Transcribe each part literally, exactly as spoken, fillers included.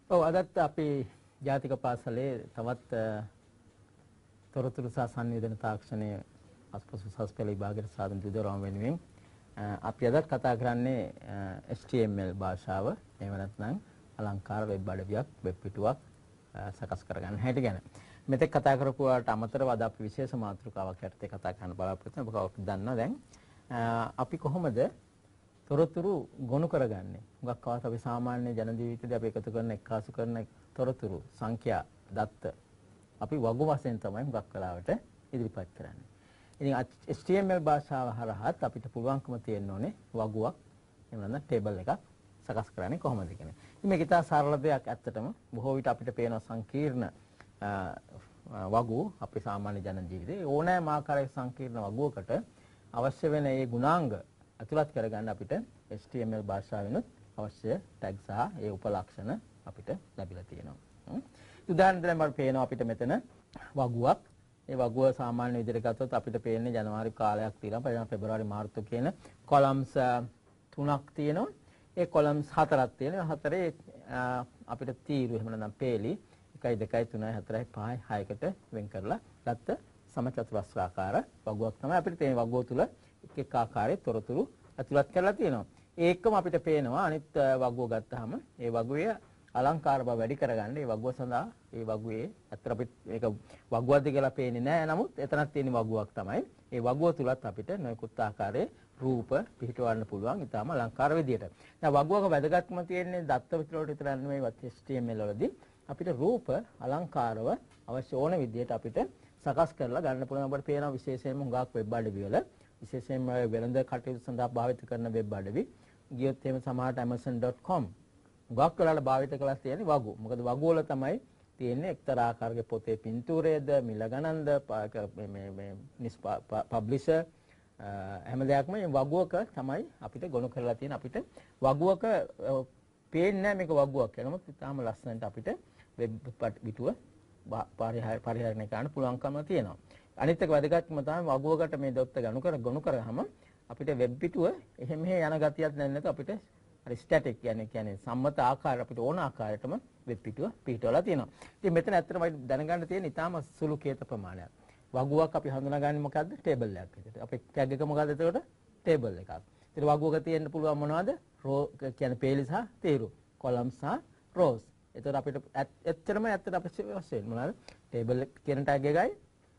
ඔව් අදත් අපි ජාතික පාසලේ තවත් තොරතුරු සහ සංවේදන තාක්ෂණයේ අස්පසු සස් පෙළ විභාගයට සාධන දිදරවම වෙනුවෙන් අපි අදත් කතා කරන්නේ H T M L භාෂාව එහෙම නැත්නම් අලංකාර වෙබ් අඩවියක් වෙබ් පිටුවක් සකස් කරගන්න හැටි ගැන. මෙතෙක් කතා කරපුවාට අමතරව අද අපි විශේෂ මාතෘකාවක් යටතේ කතා කරන්න බලාපොරොත්තු වෙනවා. ඔබ කවුරුත් දන්නවා දැන් අපි කොහොමද තොරතුරු ගොනු කරගන්නේ? හුඟක් අවස්ථ අපි සාමාන්‍ය ජන ජීවිතේදී අපි එකතු කරන එක්කාසු කරන තොරතුරු සංඛ්‍යා දත්ත අපි වගු වශයෙන් තමයි හුඟක් වෙලාවට ඉදිරිපත් කරන්නේ. ඉතින් H T M L භාෂාව හරහාත් අපිට පුළුවන්කම තියෙන්න ඕනේ වගුවක් එහෙම නැත්නම් ටේබල් එකක් සකස් කරන්නේ කොහොමද කියන එක. ඉතින් මේක ඉතා සරල දෙයක් ඇත්තටම. බොහෝ විට අපිට පේන සංකීර්ණ වගු අපි සාමාන්‍ය ජන ජීවිතේ ඕනෑම ආකාරයක සංකීර්ණ වගුවකට අවශ්‍ය වෙන ඒ ගුණාංග අතුලත් කරගන්න අපිට H T M L භාෂාවෙනුත් අවශ්‍ය ටැග් සහ ඒ උපලක්ෂණ අපිට ලැබිලා තියෙනවා. උදාහරණ දෙන්න මට පේනවා අපිට මෙතන වගුවක්. ඒ වගුව සාමාන්‍ය විදිහට ගත්තොත් අපිට පේන්නේ ජනවාරි කාලයක් තියෙනවා. පෙබරවාරි මාර්තු කියන කොලම්ස් තුනක් තියෙනවා. ඒ කොලම්ස් හතරක් තියෙනවා. හතරේ අපිට තීරු එහෙම නැත්නම් පේලි එකයි දෙකයි තුනයි හතරයි පහයි හයකට වෙන් කරලා ගත්ත සමචතුරස්‍රාකාර වගුවක් තමයි අපිට තියෙන වගුව තුල එක් එක් ආකාරයේ තොරතුරු ඇතුළත් කරලා තියෙනවා. ඒකම අපිට පේනවා අනිත් වගුව ගත්තාම ඒ වගුවේ අලංකාර බව වැඩි කරගන්න ඒ වගුව සඳහා ඒ වගුවේ අතර අපිට මේක වගුවක්ද කියලා පේන්නේ නැහැ. නමුත් එතනක් තියෙන වගුවක් තමයි. ඒ වගුව තුලත් අපිට නොයෙකුත් ආකාරයේ රූප පිහිටවන්න පුළුවන්. ඊටාම අලංකාර විදියට. දැන් වගුවක වැදගත්කම තියෙන්නේ දත්ත විතරට විතර නෙමෙයි H T M L වලදී අපිට රූප අලංකාරව අවශ්‍ය ඕන විදියට අපිට සකස් කරලා ගන්න පුළුවන්. අපිට පේනවා විශේෂයෙන්ම හුඟක් වෙබ් අඩවි වල විශේෂයෙන්ම වෙළඳ කටයුතු සඳහා භාවිත කරන වෙබ් අඩවි ගියොත් එහෙම සමහරට amazon dot com ගොඩක් වෙලාවට භාවිත කරලා තියෙන්නේ වගු. මොකද වගු වල තමයි තියෙන්නේ එක්තරා ආකාරයක පොතේ පින්තූරයේද මිල ගණන්ද මේ මේ පබ්ලිෂර් හැම දෙයක්ම මේ වගුවක තමයි අපිට ගොනු කරලා තියෙන. අපිට වගුවක පේන්නේ නැහැ මේක වගුවක් කියලා. නමුත් ඉතාලම ලස්සනට අපිට වෙබ් පිටුව පරිහරණය කරන්න පුළුවන්කම තියෙනවා. අනිත් එක වැදගත්කම තමයි වගුවකට මේ දොත්ත ගණු කර ගොනු කරාම අපිට වෙබ් පිටුව එහෙම මෙහෙ යන ගතියක් නැත්නම් අපිට හරි ස්ටැටික් කියන්නේ කියන්නේ සම්මත ආකාරය අපිට ඕන ආකාරයටම වෙබ් පිටුව පිටවලා තියෙනවා. ඉතින් මෙතන ඇත්තටම දැනගන්න තියෙන ඉතාම සුළු කේත ප්‍රමාණයක්. වගුවක් අපි හඳුනාගන්නේ මොකද්ද? ටේබල් එකක් විදිහට. අපේ ටැග් එක මොකද්ද එතකොට? ටේබල් එකක්. ඉතින් වගුවක තියෙන්න පුළුවන් මොනවද? රෝ කියන්නේ පේලි සහ තීරු, කොලම් සහ රෝස්. එතකොට අපිට ඇත්තටම ඇත්තට අවශ්‍ය වෙන්නේ මොනවද? ටේබල් කියන ටැග් එකයි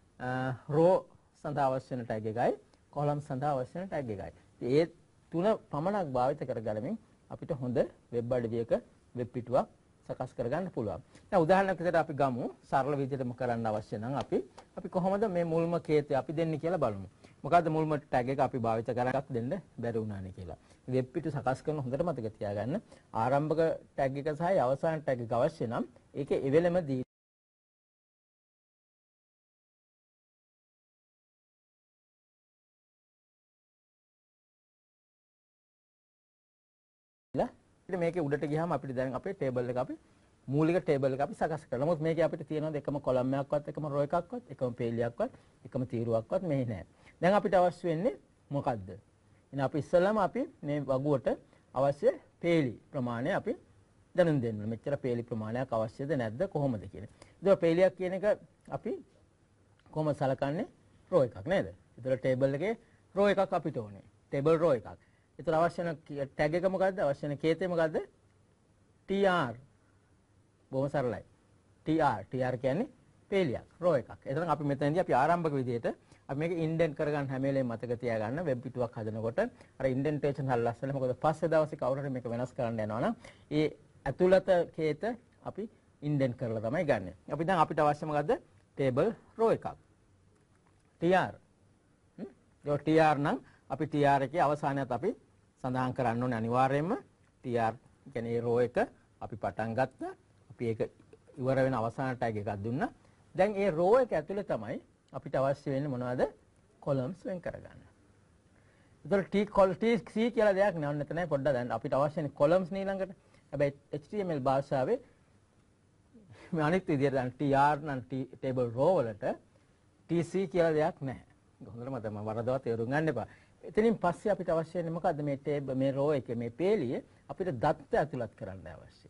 රෝ සඳහා අවශ්‍ය වෙන ටැග් එකයි කොලම් සඳහා අවශ්‍ය වෙන ටැග් එකයි. ඒ තුන පමණක් භාවිත කරගලමින් අපිට හොඳ වෙබ් අඩවියක වෙබ් පිටුවක් සකස් කරගන්න පුළුවන්. දැන් උදාහරණයක් විදිහට අපි ගමු සරල විදිහටම කරන්න අවශ්‍ය නම් අපි අපි කොහොමද මේ මුල්ම කේතය අපි දෙන්නේ කියලා බලමු. මොකද්ද මුල්ම ටැග් එක අපි භාවිත කරගත් දෙන්න බැරි වුණානේ කියලා. වෙබ් පිටු සකස් කරන හොඳට මතක තියාගන්න ආරම්භක ටැග් එක සහ අවසාන ටැග් එක අවශ්‍ය නම් ඒකේ එවෙලම දී මේකේ උඩට ගියාම අපිට දැන් අපේ ටේබල් එක අපි මූලික ටේබල් එක අපි සකස් කරලා. නමුත් මේකේ අපිට තියෙනවා එකම කොලම් එකක්වත් එකම රෝ එකක්වත් එකම පේලියක්වත් එකම තීරුවක්වත් මෙහි නැහැ. දැන් අපිට අවශ්‍ය වෙන්නේ මොකද්ද? එහෙනම් අපි ඉස්සෙල්ලාම අපි මේ වගුවට අවශ්‍ය පේලි ප්‍රමාණය අපි දැනුම් දෙන්න ඕනේ. මෙච්චර පේලි ප්‍රමාණයක් අවශ්‍යද නැද්ද කොහොමද කියන එක. ඒක පේලියක් කියන එක අපි කොහොමද සලකන්නේ? රෝ එකක් නේද? ඒතර ටේබල් එකේ රෝ එකක් අපිට ඕනේ. ටේබල් රෝ එකක්. ඒතර අවශ්‍ය වෙන ටැග් එක මොකද්ද? අවශ්‍ය වෙන කේතය මොකද්ද? T R. බොහොම සරලයි. T R. T R කියන්නේ පේලියක්, රෝ එකක්. එතන අපි මෙතනදී අපි ආරම්භක විදිහට අපි මේක ඉන්ඩෙන්ට් කරගන්න හැම වෙලේම මතක තියාගන්න වෙබ් පිටුවක් හදනකොට අර ඉන්ඩෙන්ටේෂන් හරි ලස්සන. මොකද පස්සේ දවසේ කවුරු හරි මේක වෙනස් කරන්න යනවා නම් ඒ ඇතුළත කේත අපි ඉන්ඩෙන්ට් කරලා තමයි ගන්නෙ. අපි දැන් අපිට අවශ්‍ය මොකද්ද? ටේබල් රෝ එකක්. T R. හ්ම්. ඒක T R නම් අපි T R එකේ අවසානයත් අපි සඳහන් කරන්න ඕනේ අනිවාර්යයෙන්ම T R කියන්නේ ඒ රෝ එක අපි පටන් ගත්තා. අපි ඒක ඉවර වෙන අවසාන ටැග් එකක් දුන්නා. දැන් ඒ රෝ එක ඇතුලේ තමයි අපිට අවශ්‍ය වෙන්නේ මොනවද? කොලම්ස් වෙන් කරගන්න. ඒතර T කොල් T C කියලා දෙයක් නෑ. ඔන්න එතනයි පොඩ්ඩක් දැන් අපිට අවශ්‍ය වෙන්නේ කොලම්ස් නේ ළඟට. හැබැයි H T M L භාෂාවේ මේ අනිත් විදියට දැන් T R නම් ටේබල් රෝ වලට T C කියලා දෙයක් නෑ. හොඳට මතක මම වරදවා තේරුම් ගන්න එපා. එතනින් පස්සේ අපිට අවශ්‍ය වෙන්නේ මොකද්ද? මේ ටේබල් මේ රෝ එකේ මේ පේලිය අපිට දත්ත ඇතුළත් කරන්න අවශ්‍යයි.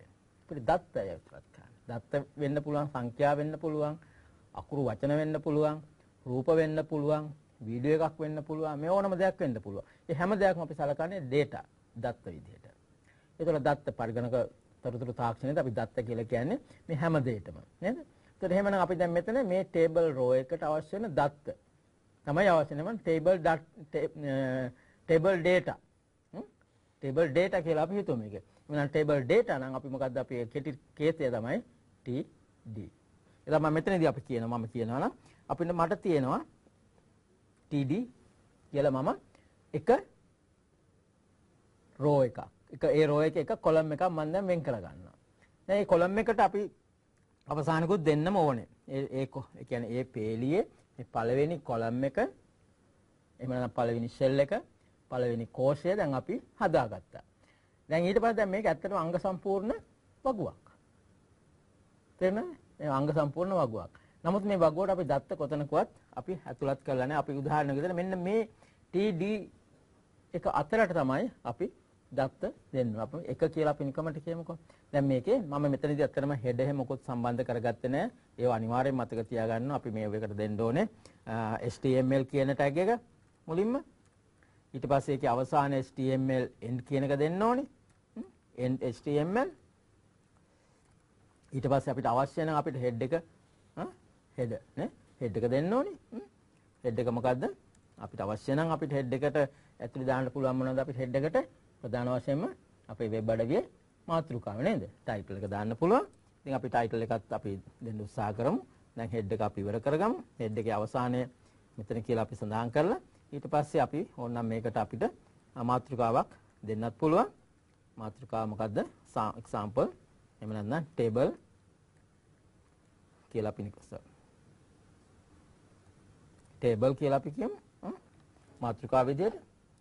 අපිට දත්තය ඇතුළත් කරන්න. දත්ත වෙන්න පුළුවන්, සංඛ්‍යා වෙන්න පුළුවන්, අකුරු වචන වෙන්න පුළුවන්, රූප වෙන්න පුළුවන්, වීඩියෝ එකක් වෙන්න පුළුවන්, මේ ඕනම දෙයක් වෙන්න පුළුවන්. මේ හැම දෙයක්ම අපි සලකන්නේ data දත්ත විදිහට. ඒතකොට දත්ත පරිගණක තොරතුරු තාක්ෂණයට අපි දත්ත කියලා කියන්නේ මේ හැම දෙයකම නේද? ඒතකොට එහෙමනම් අපි දැන් මෙතන මේ table row එකට අවශ්‍ය වෙන දත්ත තමයි අවශ්‍ය වෙන table table data. table data කියලා අපි හිතුව මේක. එහෙනම් table data නම් අපි මොකද්ද අපි කෙටි කේතය තමයි T D. එතන මම මෙතනදී අපි කියනවා මම කියනවා නම් අපිට මට තියෙනවා T D කියලා මම එක row එකක්. එක ඒ row එකේ එක column එකක් මම දැන් වෙන් කරගන්නවා. දැන් මේ column එකට අපි අවසානකුත් දෙන්නම ඕනේ. ඒ ඒ ඒ කියන්නේ ඒ පේලියේ මේ පළවෙනි column එක එහෙම නැත්නම් පළවෙනි cell එක පළවෙනි කෝෂය දැන් අපි හදාගත්තා. දැන් ඊට පස්සේ දැන් මේක ඇත්තටම අංග සම්පූර්ණ වගුවක්. තේරෙනවද? මේ අංග සම්පූර්ණ වගුවක්. නමුත් මේ වගුවට අපි දත්ත කොතනකවත් අපි ඇතුළත් කරලා නැහැ. අපි උදාහරණයක් විදිහට මෙන්න මේ T D එක අතරට තමයි අපි දත්ත දෙන්න. අපි එක කියලා අපි නිකමට කියමුකෝ. දැන් මේකේ මම මෙතනදී අත්‍තරම head එහෙම මොකොත් සම්බන්ධ කරගත්තේ නැහැ. ඒව අනිවාර්යෙන් මතක තියාගන්න. අපි මේ එකට දෙන්න ඕනේ H T M L කියන tag එක මුලින්ම. ඊට පස්සේ ඒකේ අවසාන H T M L end කියන එක දෙන්න ඕනේ. end H T M L. ඊට පස්සේ අපිට අවශ්‍ය නම් අපිට head එක head නේ head එක දෙන්න ඕනේ. head එක මොකද්ද? අපිට අවශ්‍ය නම් අපිට head එකට ඇතුළේ දාන්න පුළුවන් මොනවද අපිට head එකට ප්‍රධාන වශයෙන්ම අපේ වෙබ් අඩවියේ මාතෘකාව නේද? title එක දාන්න පුළුවන්. ඉතින් අපි title එකත් අපි දෙන්න උත්සාහ කරමු. දැන් head එක අපි ඉවර කරගමු. head එකේ අවසානය මෙතන කියලා අපි සඳහන් කරලා ඊට පස්සේ අපි ඕනනම් මේකට අපිට මාතෘකාවක් දෙන්නත් පුළුවන්. මාතෘකාව මොකද්ද? example එහෙම නැත්නම් table කියලා අපි නිකස table කියලා අපි කියමු. මාතෘකාව විදිහට.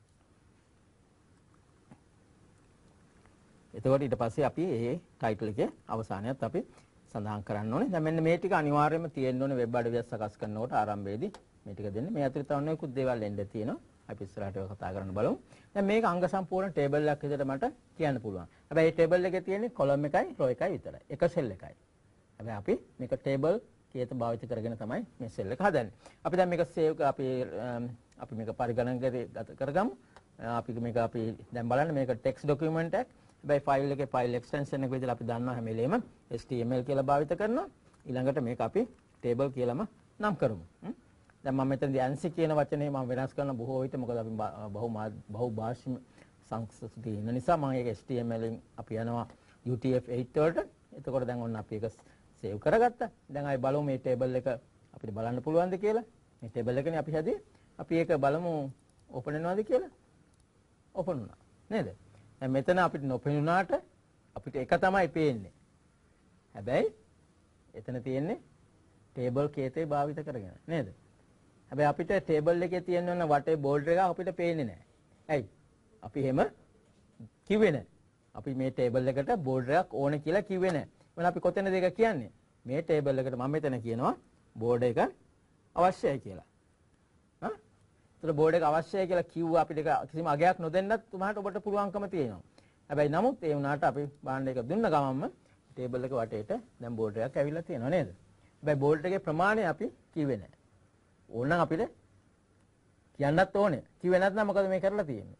එතකොට ඊට පස්සේ අපි මේ ටයිටල් එකේ අවසානයත් අපි සඳහන් කරන්න ඕනේ. දැන් මෙන්න මේ ටික අනිවාර්යයෙන්ම තියෙන්න ඕනේ වෙබ් අඩවියක් සකස් කරනකොට ආරම්භයේදී මේ ටික දෙන්න. මේ ඇතුළේ තව නොයෙකුත් දේවල් එන්න තියෙනවා. අපි ඉස්සරහට ඒක කතා කරන්න බලමු. දැන් මේක අංග සම්පූර්ණ ටේබල් එකක් විදිහට මට කියන්න පුළුවන්. හැබැයි මේ ටේබල් එකේ තියෙන්නේ කොලම් එකයි රෝ එකයි විතරයි. එක සෙල් එකයි. හැබැයි අපි මේක ටේබල් කීයත භාවිත කරගෙන තමයි මේ සෙල් එක හදන්නේ. අපි දැන් මේක සේව් අපි අපි මේක පරිගණකයට ගත කරගමු. අපි මේක අපි දැන් බලන්න මේක ටෙක්ස්ට් ડોකියුමන්ට් එකක්. හැබැයි ෆයිල් එකේ ෆයිල් එක්ස්ටෙන්ෂන් එක විදිහට අපි දන්නවා හැම වෙලේම H T M L කියලා භාවිත කරනවා. ඊළඟට මේක අපි ටේබල් කියලාම නම් කරමු. දැන් මම මෙතනදී ANSI කියන වචනේ මම වෙනස් කරන බොහෝ විට මොකද අපි බහු බහු භාෂික සංස්කෘතිය ඉන්න නිසා මම ඒක H T M L ෙන් අපි යනවා U T F eight වලට. එතකොට දැන් ඔන්න අපි ඒක සේව් කරගත්තා. දැන් ආයි බලමු මේ ටේබල් එක අපිට බලන්න පුළුවන්ද කියලා. මේ ටේබල් එකනේ අපි හැදුවේ. අපි ඒක බලමු ඕපන් වෙනවද කියලා. ඕපන් වුණා. නේද? දැන් මෙතන අපිට නොපෙනුනාට අපිට එක තමයි පේන්නේ. හැබැයි එතන තියෙන්නේ ටේබල් කේතේ භාවිත කරගෙන නේද? හැබැයි අපිට ටේබල් එකේ තියෙන ඕන වටේ බෝල්ඩර් එක අපිට පේන්නේ නැහැ. ඇයි? අපි එහෙම කිව්වේ නැහැ. අපි මේ ටේබල් එකට බෝල්ඩර් එකක් ඕනේ කියලා කිව්වේ නැහැ. එහෙනම් අපි කොතනද ඒක කියන්නේ? මේ ටේබල් එකට මම මෙතන කියනවා බෝඩ් එක අවශ්‍යයි කියලා. හා? ඒතර බෝඩ් එක අවශ්‍යයි කියලා කිව්වා අපිට කිසිම අගයක් නොදෙන්නත් උමාට ඔබට පුළුවන්කම තියෙනවා. හැබැයි නමුත් ඒ වුණාට අපි බාණ්ඩ එක දුන්න ගමන්ම ටේබල් එක වටේට දැන් බෝඩ් එකක් ඇවිල්ලා තියෙනවා නේද? හැබැයි බෝඩ් එකේ ප්‍රමාණය අපි කිව්වේ නැහැ. ඕනනම් අපිට කියන්නත් ඕනේ. කිව්වේ නැත්නම් මොකද මේ කරලා තියෙන්නේ?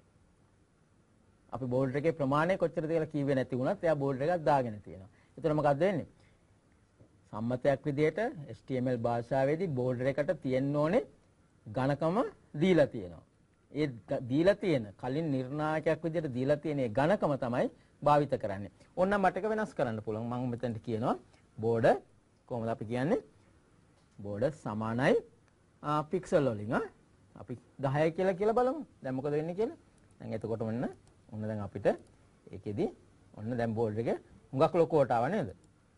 අපි බෝඩ් එකේ ප්‍රමාණය කොච්චරද කියලා කිව්වේ නැති වුණත් එයා බෝඩ් එකක් දාගෙන තියෙනවා. ඒතර මොකක්ද වෙන්නේ? සම්මතයක් විදිහට H T M L භාෂාවේදී බෝඩ් එකට තියෙන්න ඕනේ ඝනකම දීලා තියෙනවා. ඒ දීලා තියෙන කලින් නිර්ණායකයක් විදිහට දීලා තියෙන ඒ ඝනකම තමයි භාවිත කරන්නේ. ඕනනම් මට එක වෙනස් කරන්න පුළුවන්. මම මෙතනට කියනවා බෝඩ් කොහොමද අපි කියන්නේ? බෝඩ් සමානයි පික්සල් වලින් අපි දහය කියලා කියලා බලමු. දැන් මොකද වෙන්නේ කියලා? දැන් එතකොට ඔන්න ඔන්න දැන් අපිට ඒකෙදි ඔන්න දැන් බෝඩ් එක හුඟක් ලොකුවට ආව නේද?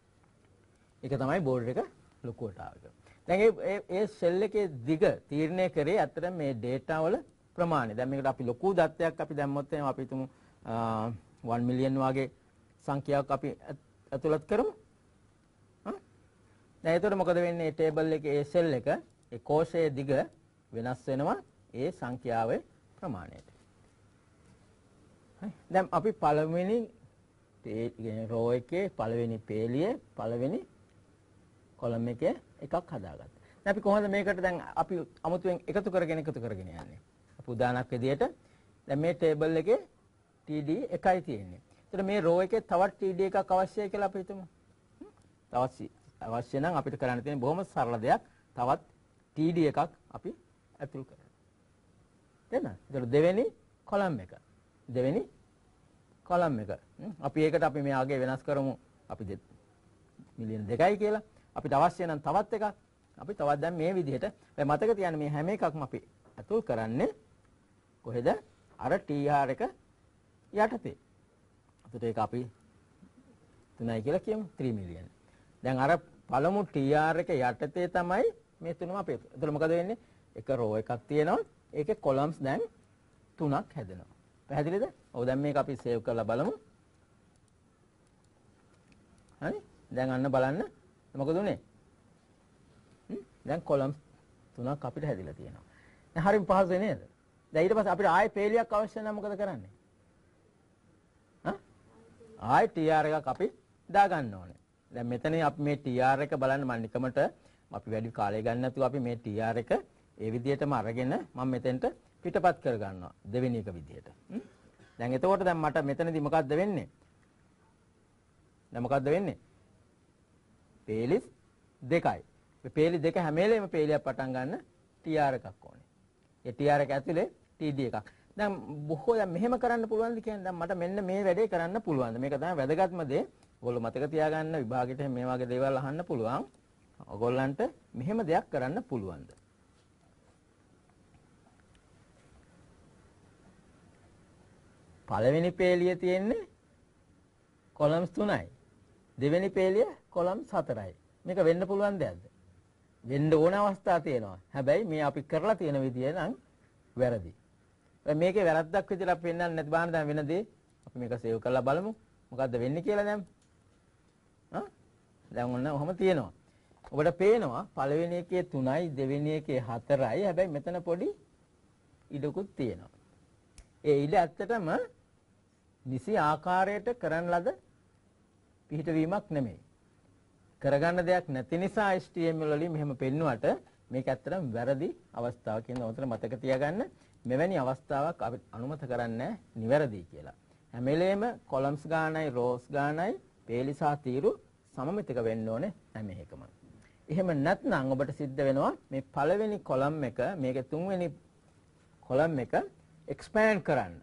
ඒක තමයි බෝඩ් එක ලොකුවට ආවේ. දැන් ඒ ඒ සෙල් එකේ දිග තීරණය කරේ අතර මේ data වල ප්‍රමාණය. දැන් මේකට අපි ලොකු දත්තයක් අපි දැම්මොත් එහෙනම් අපි හිතමු one million වගේ සංඛ්‍යාවක් අපි ඇතුළත් කරමු. හා? දැන් එතකොට මොකද වෙන්නේ? මේ ටේබල් එකේ ඒ සෙල් එක ඒ කෝෂයේ දිග වෙනස් වෙනවා ඒ සංඛ්‍යාවේ ප්‍රමාණයට. හරි. දැන් අපි පළවෙනි රෝ එකේ පළවෙනි පේලියේ පළවෙනි කොලම් එකේ එකක් හදාගත්තා. දැන් අපි කොහොමද මේකට දැන් අපි අමුතුවෙන් එකතු කරගෙන එකතු කරගෙන යන්නේ? අපි උදාහරණයක් විදියට දැන් මේ ටේබල් එකේ T D එකයි තියෙන්නේ. ඒතර මේ රෝ එකේ තවත් T D එකක් අවශ්‍යයි කියලා අපි හිතමු. තවත් අවශ්‍ය නම් අපිට කරන්න තියෙන බොහොම සරල දෙයක්. තවත් T D එකක් අපි ඇතුල් කරනවා. තේරෙනවද? ඒතර දෙවෙනි කොලම් එක. දෙවෙනි කොලම් එක. අපි ඒකට අපි මේ ආගේ වෙනස් කරමු. අපි මිලියන දෙකයි කියලා. අපිට අවශ්‍ය නම් තවත් එකක්. අපි තවත් දැන් මේ විදිහට දැන් මතක තියාගන්න මේ හැම එකක්ම අපි ඇතුල් කරන්නේ කොහෙද? අර T R එක යටතේ. එතකොට ඒක අපි තුනයි කියලා කියමු three million. දැන් අර පළමු T R එක යටතේ තමයි මේ තුනම අපේ. එතකොට මොකද වෙන්නේ? එක රෝ එකක් තියෙනවා. ඒකේ කොලම්ස් දැන් තුනක් හැදෙනවා. පැහැදිලිද? ඔව් දැන් මේක අපි සේව් කරලා බලමු. හරි? දැන් අන්න බලන්න මොකද උනේ? දැන් කොලම්ස් තුනක් අපිට හැදිලා තියෙනවා. දැන් හරිම පහසුයි නේද? දැන් ඊට පස්සේ අපිට ආයෙ පේලියක් අවශ්‍ය නම් මොකද කරන්නේ? හා? ආයෙ T R එකක් අපි දා ගන්න ඕනේ. දැන් මෙතන අපි මේ T R එක බලන්න මම නිකමට අපි වැඩි කාලය ගන්න නැතුව අපි මේ T R එක ඒ විදිහටම අරගෙන මම මෙතෙන්ට පිටපත් කර ගන්නවා දෙවෙනි එක විදිහට. දැන් එතකොට දැන් මට මෙතනදී මොකද්ද වෙන්නේ? දැන් මොකද්ද වෙන්නේ? පේලිස් දෙකයි. මේ පේලි දෙක හැම වෙලේම පේලියක් පටන් ගන්න T R එකක් ඕනේ. ඒ T R එක ඇතුලේ T D එකක්. දැන් බොහෝ දැන් මෙහෙම කරන්න පුළුවන්ද කියන්නේ දැන් මට මෙන්න මේ වැඩේ කරන්න පුළුවන්ද? මේක තමයි වැදගත්ම දේ. ඔයගොල්ලෝ මතක තියාගන්න විභාගෙට මේ වගේ දේවල් අහන්න පුළුවන්. ඔයගොල්ලන්ට මෙහෙම දෙයක් කරන්න පුළුවන්ද? පළවෙනි පේලිය තියෙන්නේ කොලම්ස් තුනයි. දෙවෙනි පේලිය කොලම්ස් හතරයි. මේක වෙන්න පුළුවන් දෙයක්ද? වෙන්න ඕන අවස්ථා තියෙනවා. හැබැයි මේ අපි කරලා තියෙන විදිය නම් වැරදි. මේකේ වැරද්දක් විදිහට අපි පෙන්නන්න නැති බාන දැන් වෙන දේ අපි මේක සේව් කරලා බලමු. මොකද්ද වෙන්නේ කියලා දැන්. හා? දැන් ඔන්න ඔහම තියෙනවා. ඔබට පේනවා පළවෙනි එකේ තුනයි දෙවෙනි එකේ හතරයි. හැබැයි මෙතන පොඩි ඉඩකුත් තියෙනවා. ඒ ඉඩ ඇත්තටම නිසි ආකාරයට කරන ලද පිහිටවීමක් නෙමෙයි. කරගන්න දෙයක් නැති නිසා H T M L වලින් මෙහෙම පෙන්නුවට මේක ඇත්තටම වැරදි අවස්ථාවක් කියන උතන මතක තියාගන්න. මෙවැනි අවස්ථාවක් අපි අනුමත කරන්නේ නිවැරදි කියලා. හැම වෙලේම කොලම්ස් ගානයි රෝස් ගානයි පේලි සහ තීරු සමමිතික වෙන්න ඕනේ හැම එකම. එහෙම නැත්නම් ඔබට සිද්ධ වෙනවා මේ පළවෙනි කොලම් එක මේකේ තුන්වෙනි කොලම් එක expand කරන්න.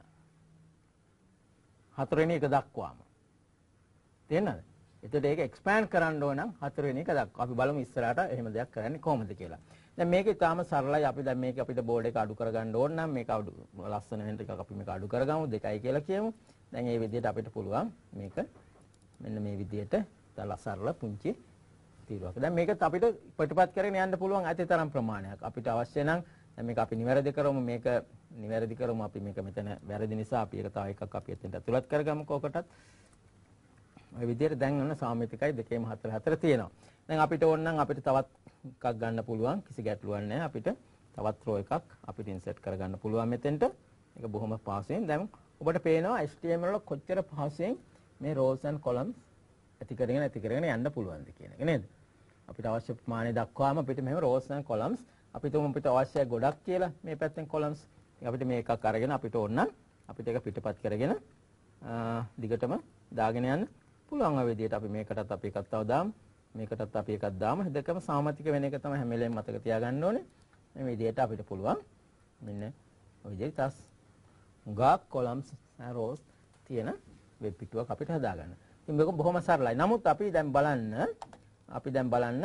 හතරවෙනි එක දක්වාම. තේරෙනවද? එතකොට ඒක expand කරන්න ඕන නම් හතරවෙනි එක දක්වා. අපි බලමු ඉස්සරහට එහෙම දෙයක් කරන්නේ කොහොමද කියලා. දැන් මේක ඉතාලම සරලයි. අපි දැන් මේක අපිට බෝඩ් එක අඩු කරගන්න ඕන නම් මේක අඩු ලස්සන වෙන ටිකක් අපි මේක අඩු කරගමු. දෙකයි කියලා කියමු. දැන් මේ විදිහට අපිට පුළුවන් මේක මෙන්න මේ විදිහට තල සරල පුංචි තීරුවක්. දැන් මේකත් අපිට ප්‍රතිපත් කරගෙන යන්න පුළුවන් අතිතරම් ප්‍රමාණයක්. අපිට අවශ්‍ය නම් දැන් මේක අපි නිවැරදි කරමු. මේක නිවැරදි කරමු. අපි මේක මෙතන වැරදි නිසා අපි ඒක තව එකක් අපි එතනට ඇතුළත් කරගමු කොකටත්. ඔය විදිහට දැන් ඔන්න සාමිතිකයි දෙකේම හතර හතර තියෙනවා. දැන් අපිට ඕන නම් අපිට තවත් එකක් ගන්න පුළුවන්. කිසි ගැටලුවක් නැහැ. අපිට තවත් රෝ එකක් අපිට ඉන්සර්ට් කරගන්න පුළුවන් මෙතෙන්ට. ඒක බොහොම පහසුවෙන්. දැන් ඔබට පේනවා H T M L වල කොච්චර පහසුවෙන් මේ rows and columns ඇති කරගෙන ඇති කරගෙන යන්න පුළුවන්ද කියන එක නේද? අපිට අවශ්‍ය ප්‍රමාණය දක්වාම අපිට මෙහෙම rows and columns අපි තුමු අපිට අවශ්‍ය ගොඩක් කියලා මේ පැත්තෙන් columns අපිට මේ එකක් අරගෙන අපිට ඕන නම් අපිට ඒක පිටපත් කරගෙන දිගටම දාගෙන යන්න පුළුවන්. ඔය විදිහට අපි මේකටත් අපි එකක් තව දාමු. මේකටත් අපි එකක් දාමු. දෙකම සාමතික වෙන එක තමයි හැම වෙලේම මතක තියාගන්න ඕනේ. මේ විදිහට අපිට පුළුවන් මෙන්න ඔය විදිහට තස් ගාක් columns and rows තියෙන වෙබ් පිටුවක් අපිට හදාගන්න. ඉතින් මේක බොහොම සරලයි. නමුත් අපි දැන් බලන්න අපි දැන් බලන්න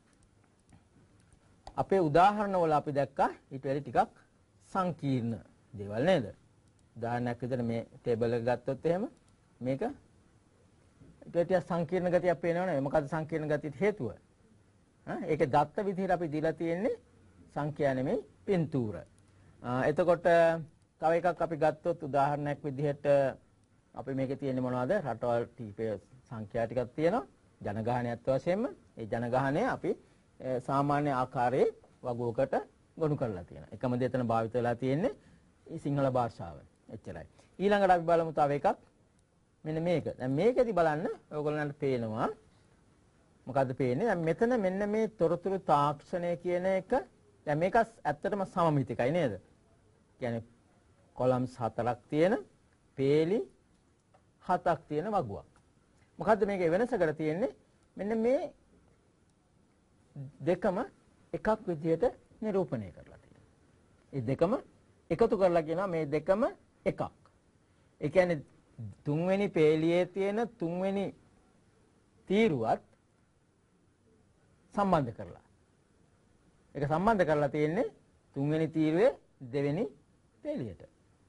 අපේ උදාහරණ වල අපි දැක්කා ඊට වැඩි ටිකක් සංකීර්ණ දේවල් නේද? උදාහරණයක් විදිහට මේ ටේබල් එක ගත්තොත් එහෙම මේක ඊට වැඩි සංකීර්ණ ගතියක් පේනවනේ. මොකද්ද සංකීර්ණ ගතියට හේතුව? හා ඒකේ දත්ත විදිහට අපි දීලා තියෙන්නේ සංඛ්‍යා නෙමෙයි පින්තූර. එතකොට තව එකක් අපි ගත්තොත් උදාහරණයක් විදිහට අපි මේකේ තියෙන්නේ මොනවද? රටවල් ටීපේ සංඛ්‍යා ටිකක් තියෙනවා. ජනගහනයත් වශයෙන්ම ඒ ජනගහනය අපි සාමාන්‍ය ආකාරයේ වගුවකට ගොනු කරලා තියෙනවා. එකම දේ එතන භාවිත වෙලා තියෙන්නේ සිංහල භාෂාව. එච්චරයි. ඊළඟට අපි බලමු තව එකක්. මෙන්න මේක. දැන් මේකෙදි බලන්න ඔයගොල්ලන්ට පේනවා මොකද්ද පේන්නේ? දැන් මෙතන මෙන්න මේ තොරතුරු තාක්ෂණය කියන එක දැන් මේක ඇත්තටම සමමිතිකයි නේද? කියන්නේ කොලම්ස් හතරක් තියෙන පේලි හතක් තියෙන වගුවක්. මොකද්ද මේකේ වෙනස කර තියෙන්නේ? මෙන්න මේ දෙකම එකක් විදිහට නිරූපණය කරලා තියෙනවා. මේ දෙකම එකතු කරලා කියනවා මේ දෙකම එකක්. ඒ කියන්නේ තුන්වෙනි පේලියේ තියෙන තුන්වෙනි තීරුවත් සම්බන්ධ කරලා. ඒක සම්බන්ධ කරලා තියෙන්නේ තුන්වෙනි තීරුවේ දෙවෙනි පේලියට.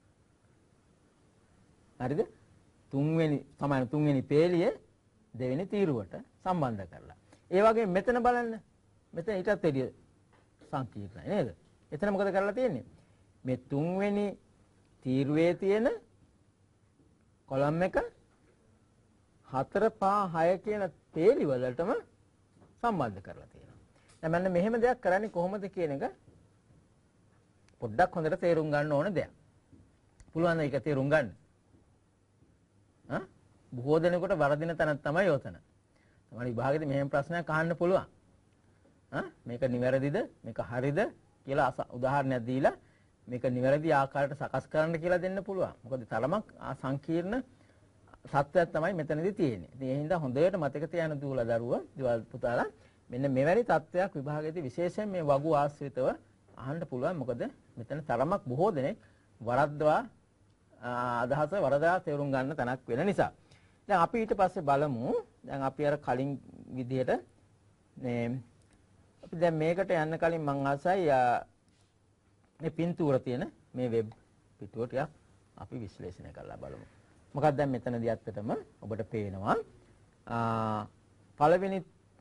හරිද? තුන්වෙනි තමයි තුන්වෙනි පේලිය දෙවෙනි තීරුවට සම්බන්ධ කරලා. ඒ වගේ මෙතන බලන්න. මෙතන ඊටත් වැඩිය සංකීර්ණයි නේද? එතන මොකද කරලා තියෙන්නේ? මේ තුන්වෙනි තීරුවේ තියෙන කොලම් එක හතර පහ හය කියන පේලි වලටම සම්බන්ධ කරලා තියෙනවා. දැන් මම මෙහෙම දෙයක් කරන්නේ කොහොමද කියන එක පොඩ්ඩක් හොඳට තේරුම් ගන්න ඕන දෙයක්. පුළුවන් ද ඒක තේරුම් ගන්න? හා? බොහෝ දෙනෙකුට වරදින තැනක් තමයි යොතන. තමයි විභාගෙදී මෙහෙම ප්‍රශ්නයක් අහන්න පුළුවන්. හා? මේක නිවැරදිද? මේක හරිද කියලා උදාහරණයක් දීලා මේක නිවැරදි ආකාරයට සකස් කරන්න කියලා දෙන්න පුළුවන්. මොකද තරමක් සංකීර්ණ සත්‍යයක් තමයි මෙතනදී තියෙන්නේ. ඉතින් ඒ හින්දා හොඳට මතක තියාගන්න දුවලා දරුවා, දවල් පුතාලා මෙන්න මෙවැනි තත්ත්වයක් විභාගයේදී විශේෂයෙන් මේ වගු ආශ්‍රිතව අහන්න පුළුවන්. මොකද මෙතන තරමක් බොහෝ දෙනෙක් වරද්දවා අදහස වරදා තේරුම් ගන්න තැනක් වෙන නිසා. දැන් අපි ඊට පස්සේ බලමු. දැන් අපි අර කලින් විදිහට මේ අපි දැන් මේකට යන්න කලින් මම ආසයි මේ පින්තූර තියෙන මේ වෙබ් පිටුව ටිකක් අපි විශ්ලේෂණය කරලා බලමු. මොකක්ද දැන් මෙතනදී ඇත්තටම ඔබට පේනවා පළවෙනි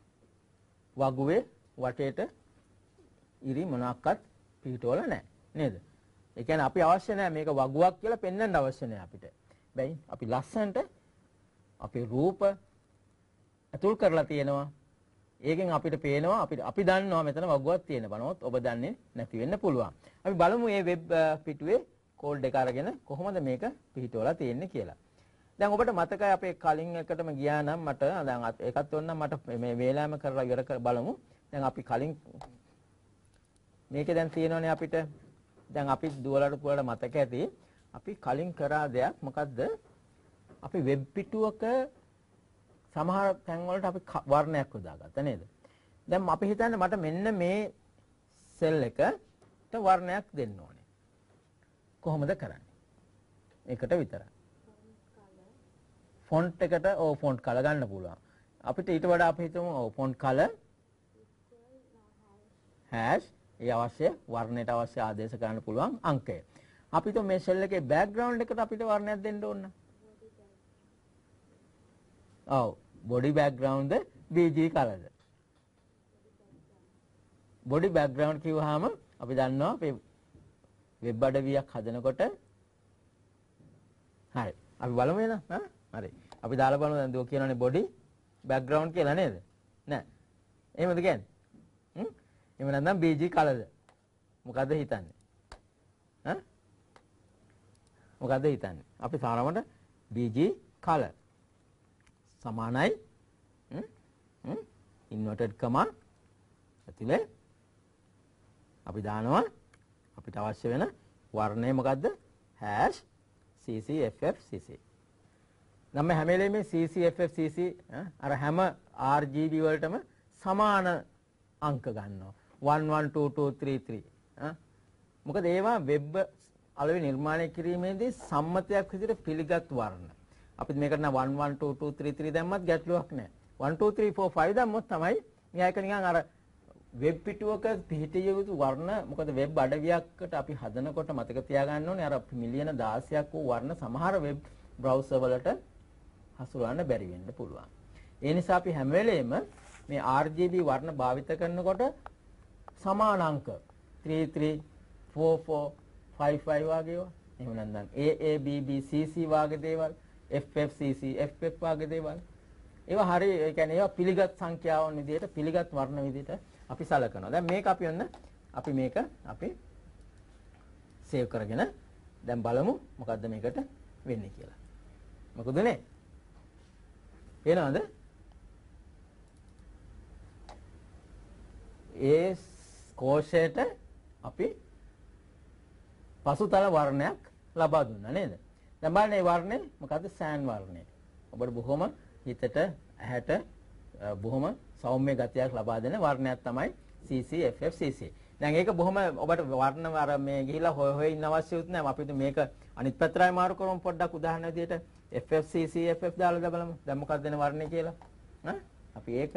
වගුවේ වටේට ඉරි මොනක්වත් පිටවල නැහැ නේද? ඒ කියන්නේ අපි අවශ්‍ය නැහැ මේක වගුවක් කියලා පෙන්වන්න අවශ්‍ය නැහැ අපිට. බැයි අපි ලස්සනට අපේ රූප අතුල් කරලා තියෙනවා. ඒකෙන් අපිට පේනවා අපිට අපි දන්නවා මෙතන වගුවක් තියෙන බනොත් ඔබ දන්නේ නැති වෙන්න පුළුවන්. අපි බලමු මේ වෙබ් පිටුවේ කෝඩ් එක අරගෙන කොහොමද මේක පිටවලා තියෙන්නේ කියලා. දැන් ඔබට මතකයි අපේ කලින් එකටම ගියා නම් මට දැන් ඒකත් ඕන නම් මට මේ වේලාම කරලා ඉවර කර බලමු. දැන් අපි කලින් මේකේ දැන් තියෙනවනේ අපිට දැන් අපි දුවලට පුරලා මතක ඇති අපි කලින් කරා දෙයක් මොකද්ද? අපි වෙබ් පිටුවක සමහර තැන් වලට අපි වර්ණයක් යොදාගත්තා නේද? දැන් අපි හිතන්නේ මට මෙන්න මේ සෙල් එකට වර්ණයක් දෙන්න ඕනේ. කොහොමද කරන්නේ? ඒකට විතරයි. ෆොන්ට් එකට ඔව් ෆොන්ට් කලර් ගන්න පුළුවන්. අපිට ඊට වඩා අපි හිතමු ඔව් ෆොන්ට් කලර් හැෂ් ඒ අවශ්‍ය වර්ණයට අවශ්‍ය ආදේශ කරන්න පුළුවන් අංකය. අපිට මේ සෙල් එකේ බෑග්ග්‍රවුන්ඩ් එකට අපිට වර්ණයක් දෙන්න ඕන. ඔව් body background B G color. body background කිව්වහම අපි දන්නවා අපේ වෙබ් අඩවියක් හදනකොට හරි අපි බලමු එන හා හරි අපි දාලා බලමු දැන් දුව කියනනේ body background කියලා නේද? නෑ එහෙමද කියන්නේ? හ්ම් එහෙම නැත්නම් B G color. මොකද්ද හිතන්නේ? හා මොකද්ද හිතන්නේ? අපි සාමාන්‍යයෙන් B G color සමානයි හ්ම් හ්ම් ඉන්වර්ටඩ් කමා ඇතුලේ අපි දානවා අපිට අවශ්‍ය වෙන වර්ණය මොකද්ද? hash C C F F C C. නම් හැම වෙලේම C C F F C C අර හැම R G B වලටම සමාන අංක ගන්නවා. one one two two three three. මොකද ඒවා වෙබ් අලුවේ නිර්මාණය කිරීමේදී සම්මතයක් විදිහට පිළිගත් වර්ණ. අපිත් මේකට නම් one one two two three three දැම්මත් ගැටලුවක් නැහැ. one two three four five දැම්මොත් තමයි මේක නිකන් අර වෙබ් පිටුවක පිහිටිය යුතු වර්ණ මොකද වෙබ් අඩවියකට අපි හදනකොට මතක තියාගන්න ඕනේ අර මිලියන දහසක් වූ වර්ණ සමහර වෙබ් බ්‍රවුසර් වලට හසුරවන්න බැරි වෙන්න පුළුවන්. ඒ නිසා අපි හැම වෙලේම මේ R G B වර්ණ භාවිත කරනකොට සමාන අංක three three four four five five වගේ ඒවා එහෙම නැත්නම් A A B B C C වගේ දේවල් F F C C F F වගේ දේවල් ඒවා හරිය ඒ කියන්නේ ඒවා පිළිගත් සංඛ්‍යාවන් විදිහට පිළිගත් වර්ණ විදිහට අපි සලකනවා. දැන් මේක අපි ඔන්න අපි මේක අපි සේව් කරගෙන දැන් බලමු මොකද්ද මේකට වෙන්නේ කියලා. මොකද නේ? එනවද? ඒ කෝෂයට අපි පසුතල වර්ණයක් ලබා දුන්නා නේද? දැන් බලන්න මේ වර්ණය මොකද්ද? සෑන් වර්ණය. ඔබට බොහොම හිතට ඇහැට බොහොම සෞම්‍ය ගතියක් ලබා දෙන වර්ණයක් තමයි C C F F C C. දැන් ඒක බොහොම ඔබට වර්ණ අර මේ ගිහිලා හොය හොය ඉන්න අවශ්‍යුත් නැහැ. අපි මේක අනිත් පැත්තටයි මාරු කරමු පොඩ්ඩක් උදාහරණ විදියට F F C C F F දාලා බලමු. දැන් මොකක්ද දෙන වර්ණය කියලා? ඈ අපි ඒක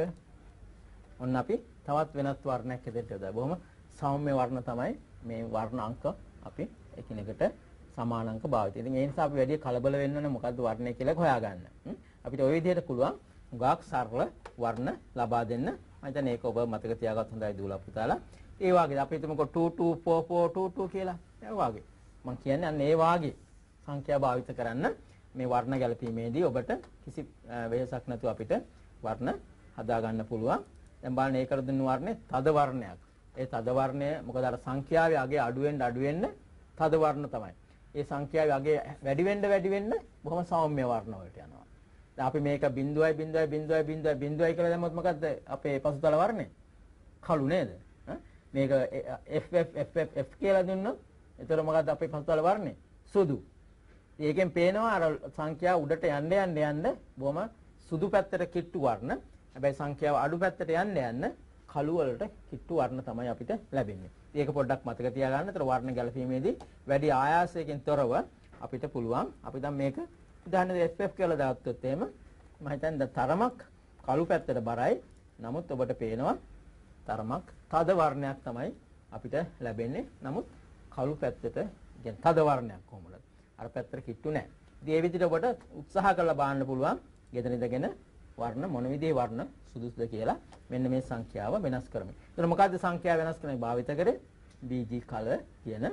ඔන්න අපි තවත් වෙනත් වර්ණයක් හැදෙන්න යොදා. බොහොම සෞම්‍ය වර්ණ තමයි මේ වර්ණ අංක අපි එකිනෙකට සමාන අංක භාවිත. ඉතින් ඒ නිසා අපි වැඩි කලබල වෙන්න ඕනේ මොකද්ද වර්ණය කියලා හොයාගන්න. අපිට ওই විදිහට පුළුවන් ගාක් සරල වර්ණ ලබා දෙන්න. මම හිතන්නේ ඒක ඔබ මතක තියාගත් හොඳයි දූලා පුතාලා. ඒ වගේ අපි හිතමුකෝ two two four four two two කියලා. ඒ වගේ. මම කියන්නේ අන්න ඒ වාගේ සංඛ්‍යා භාවිත කරන්න මේ වර්ණ ගැලපීමේදී ඔබට කිසි වෙහසක් නැතුව අපිට වර්ණ හදා ගන්න පුළුවන්. දැන් බලන්න ඒකට දුන්නු වර්ණේ තද වර්ණයක්. ඒ තද වර්ණය මොකද අර සංඛ්‍යාවේ අගේ අඩු වෙන්න අඩු වෙන්න තද වර්ණ තමයි. ඒ සංඛ්‍යාවේ අගේ වැඩි වෙන්න වැඩි වෙන්න බොහොම සෞම්‍ය වර්ණ වලට යනවා. දැන් අපි මේක බිංදුවයි බිංදුවයි බිංදුවයි බිංදුවයි බිංදුවයි කියලා දැම්මොත් මොකද්ද අපේ පසුතල වර්ණය? කළු නේද? මේක F F F F F කියලා දුන්නොත් එතකොට මොකද්ද අපේ පසුතල වර්ණය? සුදු. ඒකෙන් පේනවා අර සංඛ්‍යාව උඩට යන්න යන්න යන්න බොහොම සුදු පැත්තට කිට්ටු වර්ණ. හැබැයි සංඛ්‍යාව අඩු පැත්තට යන්න යන්න කළු වලට කිට්ටු වර්ණ තමයි අපිට ලැබෙන්නේ. ඒක පොඩ්ඩක් මතක තියාගන්න. ඒතර වර්ණ ගැලපීමේදී වැඩි ආයාසයකින් තොරව අපිට පුළුවන්. අපි දැන් මේක උදාහරණයක් F F කියලා දාගත්තොත් එහෙම මම හිතන්නේ තරමක් කළු පැත්තට බරයි. නමුත් ඔබට පේනවා තරමක් තද වර්ණයක් තමයි අපිට ලැබෙන්නේ. නමුත් කළු පැත්තට කියන්නේ තද වර්ණයක් කොහොමද? අර පැත්තට කිට්ටු නැහැ. ඉතින් ඒ විදිහට ඔබට උත්සාහ කරලා බලන්න පුළුවන්. ගෙදර ඉඳගෙන වර්ණ මොන විදිහේ වර්ණ සුදුසුද කියලා මෙන්න මේ සංඛ්‍යාව වෙනස් කරමින්. එතන මොකද්ද සංඛ්‍යාව වෙනස් කරන්නේ භාවිත කරේ? B G color කියන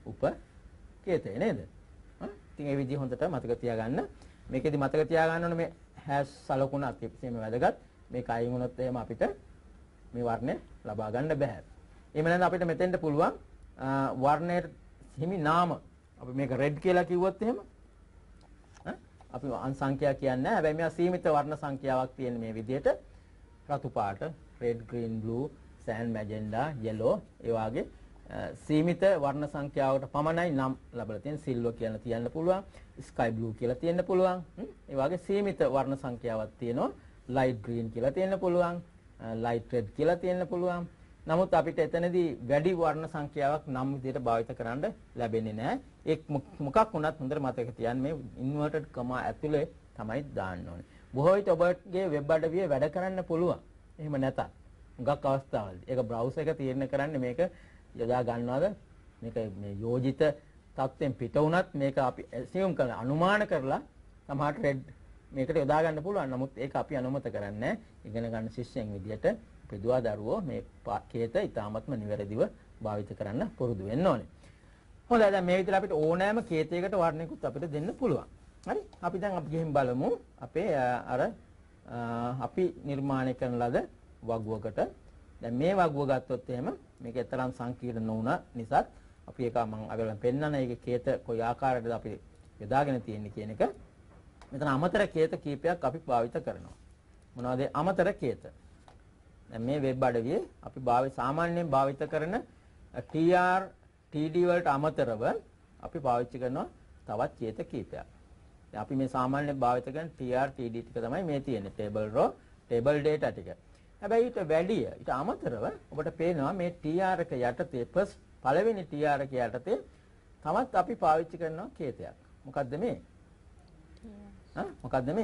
උපකේතය නේද? හා ඉතින් ඒ විදිහ හොඳට මතක තියාගන්න. මේකෙදි මතක තියාගන්න ඕනේ මේ හැෂ් සලකුණ අතිශයම වැදගත්. මේක අයින් වුණොත් එහෙම අපිට මේ වර්ණය ලබා ගන්න බෑ. එහෙම නැත්නම් අපිට මෙතෙන්ට පුළුවන් වර්ණයේ හිමි නාම අපි මේක රෙඩ් කියලා කිව්වොත් එහෙම අපි සංඛ්‍යා කියන්නේ නැහැ. හැබැයි මේවා සීමිත වර්ණ සංඛ්‍යාවක් තියෙන මේ විදිහට රතු පාට red green blue cyan magenta yellow ඒ වගේ සීමිත වර්ණ සංඛ්‍යාවකට පමණයි නම් ලැබලා තියෙන silver කියලා තියන්න පුළුවන් sky blue කියලා තියන්න පුළුවන්. ඒ වගේ සීමිත වර්ණ සංඛ්‍යාවක් තියෙනවා light green කියලා තියන්න පුළුවන් light red කියලා තියන්න පුළුවන්. නමුත් අපිට එතනදී වැඩි වර්ණ සංඛ්‍යාවක් නම් විදිහට භාවිත කරන්න ලැබෙන්නේ නැහැ. ඒක මොකක් වුණත් හොඳට මතක තියාගන්න මේ ඉන්වර්ටඩ් කමා ඇතුලේ තමයි දාන්න ඕනේ. බොහෝ විට ඔබගේ වෙබ් අඩවියේ වැඩ කරන්න පුළුවන්. එහෙම නැතත් හුඟක් අවස්ථාවලදී ඒක බ්‍රවුසර් එක තීරණය කරන්නේ මේක යොදා ගන්නවද මේක මේ යෝජිත තත්ත්වෙන් පිට වුණත් මේක අපි assume කරන අනුමාන කරලා සමහරට රෙඩ් මේකට යොදා ගන්න පුළුවන්. නමුත් ඒක අපි අනුමත කරන්නේ ඉගෙන ගන්න ශිෂ්‍යයන් විදියට පෙදුවා දරුවෝ මේ කේත ඉතාමත්ම නිවැරදිව භාවිත කරන්න පුරුදු වෙන්න ඕනේ. හොඳයි දැන් මේ විදිහට අපිට ඕනෑම කේතයකට වර්ණයකුත් අපිට දෙන්න පුළුවන්. හරි? අපි දැන් අපි ගිහින් බලමු අපේ අර අපි නිර්මාණය කරන ලද වගුවකට. දැන් මේ වගුව ගත්තොත් එහෙම මේක තරම් සංකීර්ණ නොවුන නිසා අපි ඒක මම අගලන් පෙන්නන ඒකේ කේත කොයි ආකාරයකද අපි යොදාගෙන තියෙන්නේ කියන එක. මෙතන අමතර කේත කීපයක් අපි භාවිත කරනවා. මොනවද අමතර කේත? දැන් මේ වෙබ් අඩවියේ අපි භාවිත සාමාන්‍යයෙන් භාවිත කරන T R T D වලට අමතරව අපි පාවිච්චි කරනවා තවත් කේත කීපයක්. දැන් අපි මේ සාමාන්‍යයෙන් භාවිත කරන T R T D ටික තමයි මේ තියෙන්නේ. table row, table data ටික. හැබැයි ඊට වැඩිය ඊට අමතරව ඔබට පේනවා මේ T R එක යටතේ first පළවෙනි T R එක යටතේ තවත් අපි පාවිච්චි කරනවා කේතයක්. මොකද්ද මේ? හා මොකද්ද මේ?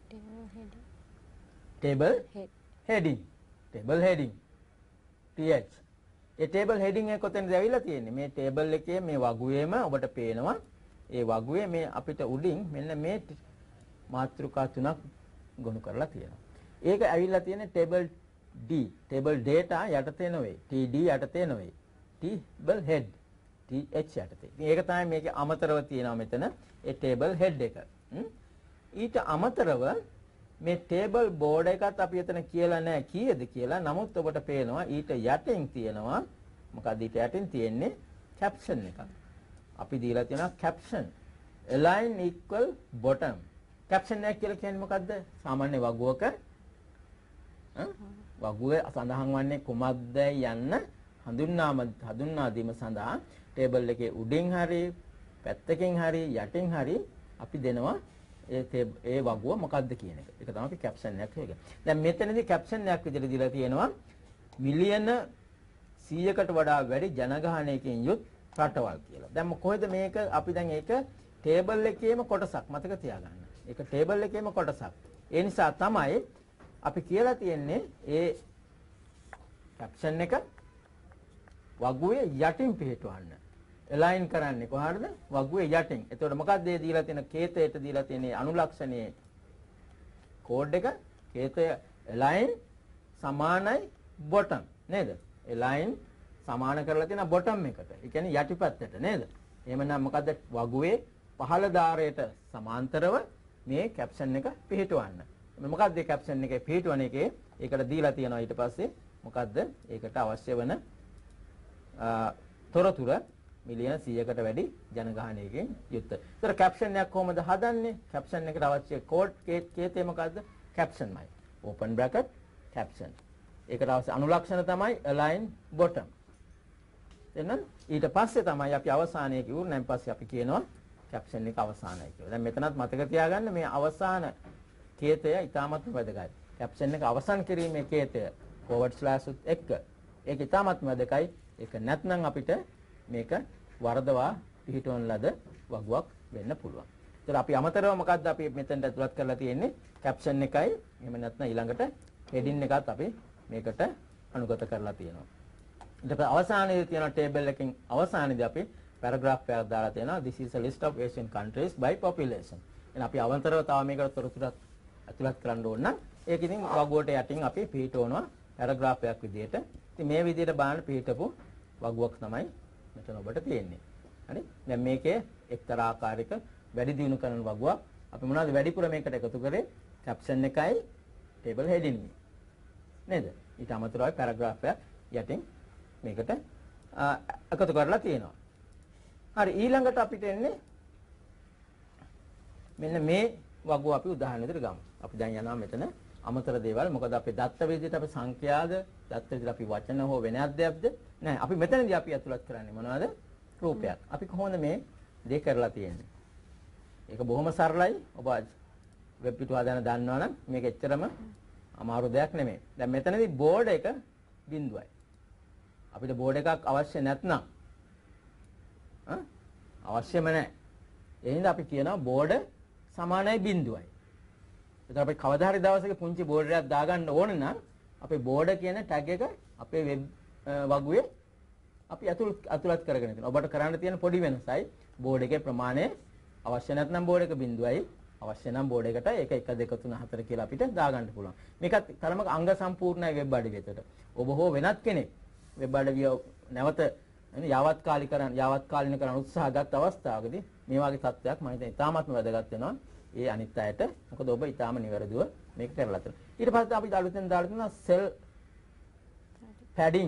table heading. table heading. T H. ඒ table heading එක කොතනද ඇවිල්ලා තියෙන්නේ? මේ table එකේ මේ වගුවේම ඔබට පේනවා. ඒ වගුවේ මේ අපිට උඩින් මෙන්න මේ මාතෘකා තුනක් ගොනු කරලා තියෙනවා. ඒක ඇවිල්ලා තියෙන්නේ table D. table data යටතේ නෙවෙයි. T D යටතේ නෙවෙයි. table head. T H යටතේ. ඉතින් ඒක තමයි මේකේ අමතරව තියෙනවා මෙතන. ඒ table head එක. ඊට අමතරව මේ table board එකත් අපි එතන කියලා නැහැ කීයද කියලා. නමුත් ඔබට පේනවා ඊට යටින් තියෙනවා මොකද ඊට යටින් තියෙන්නේ caption එකක්. අපි දීලා තියෙනවා caption align equal bottom caption එකක් කියලා කියන්නේ මොකද්ද? සාමාන්‍ය වගුවක වගුවේ සඳහන් වන්නේ කුමක්ද යන්න හඳුන්වාම හඳුන්වා දීම සඳහා ටේබල් එකේ උඩින් හරි පැත්තකින් හරි යටින් හරි අපි දෙනවා ඒ ඒ වගුව මොකද්ද කියන එක. ඒක තමයි අපි කැප්ෂන් එකක් කියන්නේ. දැන් මෙතනදී කැප්ෂන් එකක් විදිහට දීලා තියෙනවා මිලියන සීයකට වඩා වැඩි ජනගහනයකින් යුත් රටවල් කියලා. දැන් කොහෙද මේක අපි දැන් ඒක ටේබල් එකේම කොටසක් මතක තියාගන්න. ඒක ටේබල් එකේම කොටසක්. ඒ නිසා තමයි අපි කියලා තියෙන්නේ ඒ කැප්ෂන් එක වගුවේ යටින් පිටවන්න. එලයින් කරන්නේ කොහරද? වගුවේ යටින්. එතකොට මොකක්ද මේ දීලා තියෙන කේතයට දීලා තියෙන අනුලක්ෂණයේ කෝඩ් එක? කේතය එලයින් සමානයි බොටම් නේද? එලයින් සමාන කරලා තියෙන බොටම් එකට. ඒ කියන්නේ යටිපැත්තට නේද? එහෙමනම් මොකද්ද වගුවේ පහළ ධාරයට සමාන්තරව මේ කැප්ෂන් එක පිටවන්න. මොකක්ද මේ කැප්ෂන් එකේ පිටවන එකේ ඒකට දීලා තියෙනවා ඊට පස්සේ මොකද්ද? ඒකට අවශ්‍ය වෙන තොරතුරු මිලියන සීයකට වැඩි ජනගහනයකින් යුක්ත. ඒතර කැප්ෂන් එකක් කොහොමද හදන්නේ? කැප්ෂන් එකට අවශ්‍ය කෝඩ් කේතේ මොකද්ද? කැප්ෂන්මයි. open bracket caption. ඒකට අවශ්‍ය අනුලක්ෂණ තමයි align bottom. එහෙනම් ඊට පස්සේ තමයි අපි අවසානයේ කිව්වොත් පස්සේ අපි කියනවා කැප්ෂන් එක අවසానයි කියලා. දැන් මෙතනත් මතක තියාගන්න මේ අවසාන කේතය ඉතාමත් වැදගත්. කැප්ෂන් එක අවසන් කිරීමේ කේතය forward slash උත් එක්ක. ඒක ඉතාමත් වැදගයි. ඒක නැත්නම් අපිට මේක වරදවා පිහිටවන ලද වගුවක් වෙන්න පුළුවන්. ඒතර අපි අමතරව මොකද්ද අපි මෙතෙන්ට ඇතුළත් කරලා තියෙන්නේ? කැප්ෂන් එකයි එහෙම නැත්නම් ඊළඟට හෙඩින් එකත් අපි මේකට අනුගත කරලා තියෙනවා. ඊට පස්සේ අවසානයේදී තියෙන ටේබල් එකකින් අවසානයේදී අපි පැරග්‍රාෆ් එකක් දාලා තියෙනවා this is a list of Asian countries by population. එහෙනම් අපි අවතරව තව මේකට තොරතුරු ඇතුළත් කරන්න ඕන නම් ඒක ඉතින් වගුවට යටින් අපි පිටවනවා පැරග්‍රාෆ් එකක් විදිහට. ඉතින් මේ විදිහට බලන්න පිටපු වගුවක් තමයි මෙතන ඔබට තියෙන්නේ. හරි? දැන් මේකේ එක්තරා ආකාරයක වැඩි දියුණු කරන වගුවක් අපි මොනවද වැඩිපුර මේකට එකතු කරේ? කැප්ෂන් එකයි ටේබල් හෙඩින් එකයි. නේද? ඊට අමතරව පැරග්‍රාෆ් එකක් යටින් මේකට එකතු කරලා තියෙනවා. හරි ඊළඟට අපිට එන්නේ මෙන්න මේ වගුව අපි උදාහරණ විදිහට ගමු. අපි දැන් යනවා මෙතන අමතර දේවල්. මොකද අපි දත්ත විදිහට අපි සංඛ්‍යාද, දත්ත විදිහට අපි වචන හෝ වෙන අධ්‍යයක්ද? නැහැ. අපි මෙතනදී අපි අතුලත් කරන්නේ මොනවද? රූපයක්. අපි කොහොමද මේ දේ කරලා තියෙන්නේ? ඒක බොහොම සරලයි. ඔබ වෙබ් පිටුව හදාන දන්නවනම් මේක එච්චරම අමාරු දෙයක් නෙමෙයි. දැන් මෙතනදී බෝඩ් එක බිඳුවයි. අපිට බෝඩ් එකක් අවශ්‍ය නැත්නම් අවශ්‍යම නැහැ. ඒ හින්දා අපි කියනවා බෝඩ සමානයි බිඳුවයි. ඒතර අපි කවදා හරි දවසක පුංචි බෝඩ් එකක් දාගන්න ඕන නම් අපේ බෝඩ කියන ටැග් එක අපේ වෙබ් වගුවේ අපි අතුලත් අතුලත් කරගෙන තියෙනවා. ඔබට කරන්න තියෙන පොඩි වෙනසයි බෝඩ් එකේ ප්‍රමාණය අවශ්‍ය නැත්නම් බෝඩ් එක බිඳුවයි. අවශ්‍ය නම් බෝඩ් එකට ඒක එක දෙක තුන හතර කියලා අපිට දාගන්න පුළුවන්. මේකත් තරමක අංග සම්පූර්ණයි වෙබ් අඩවියට. ඔබ හෝ වෙනත් කෙනෙක් වෙබ් අඩවිය නැවත යාවත් කාලිකරණ යාවත් කාලින කරන උත්සාහ ගත් අවස්ථාවකදී මේ වගේ තත්ත්වයක් මම හිතන්නේ ඉතාමත්ම වැදගත් වෙනවා ඒ අනිත් අයට. මොකද ඔබ ඉතාම නිවැරදිව මේක කරලා තියෙනවා. ඊට පස්සේ අපි අලුතෙන් දාලා තියෙනවා සෙල් පැඩින්.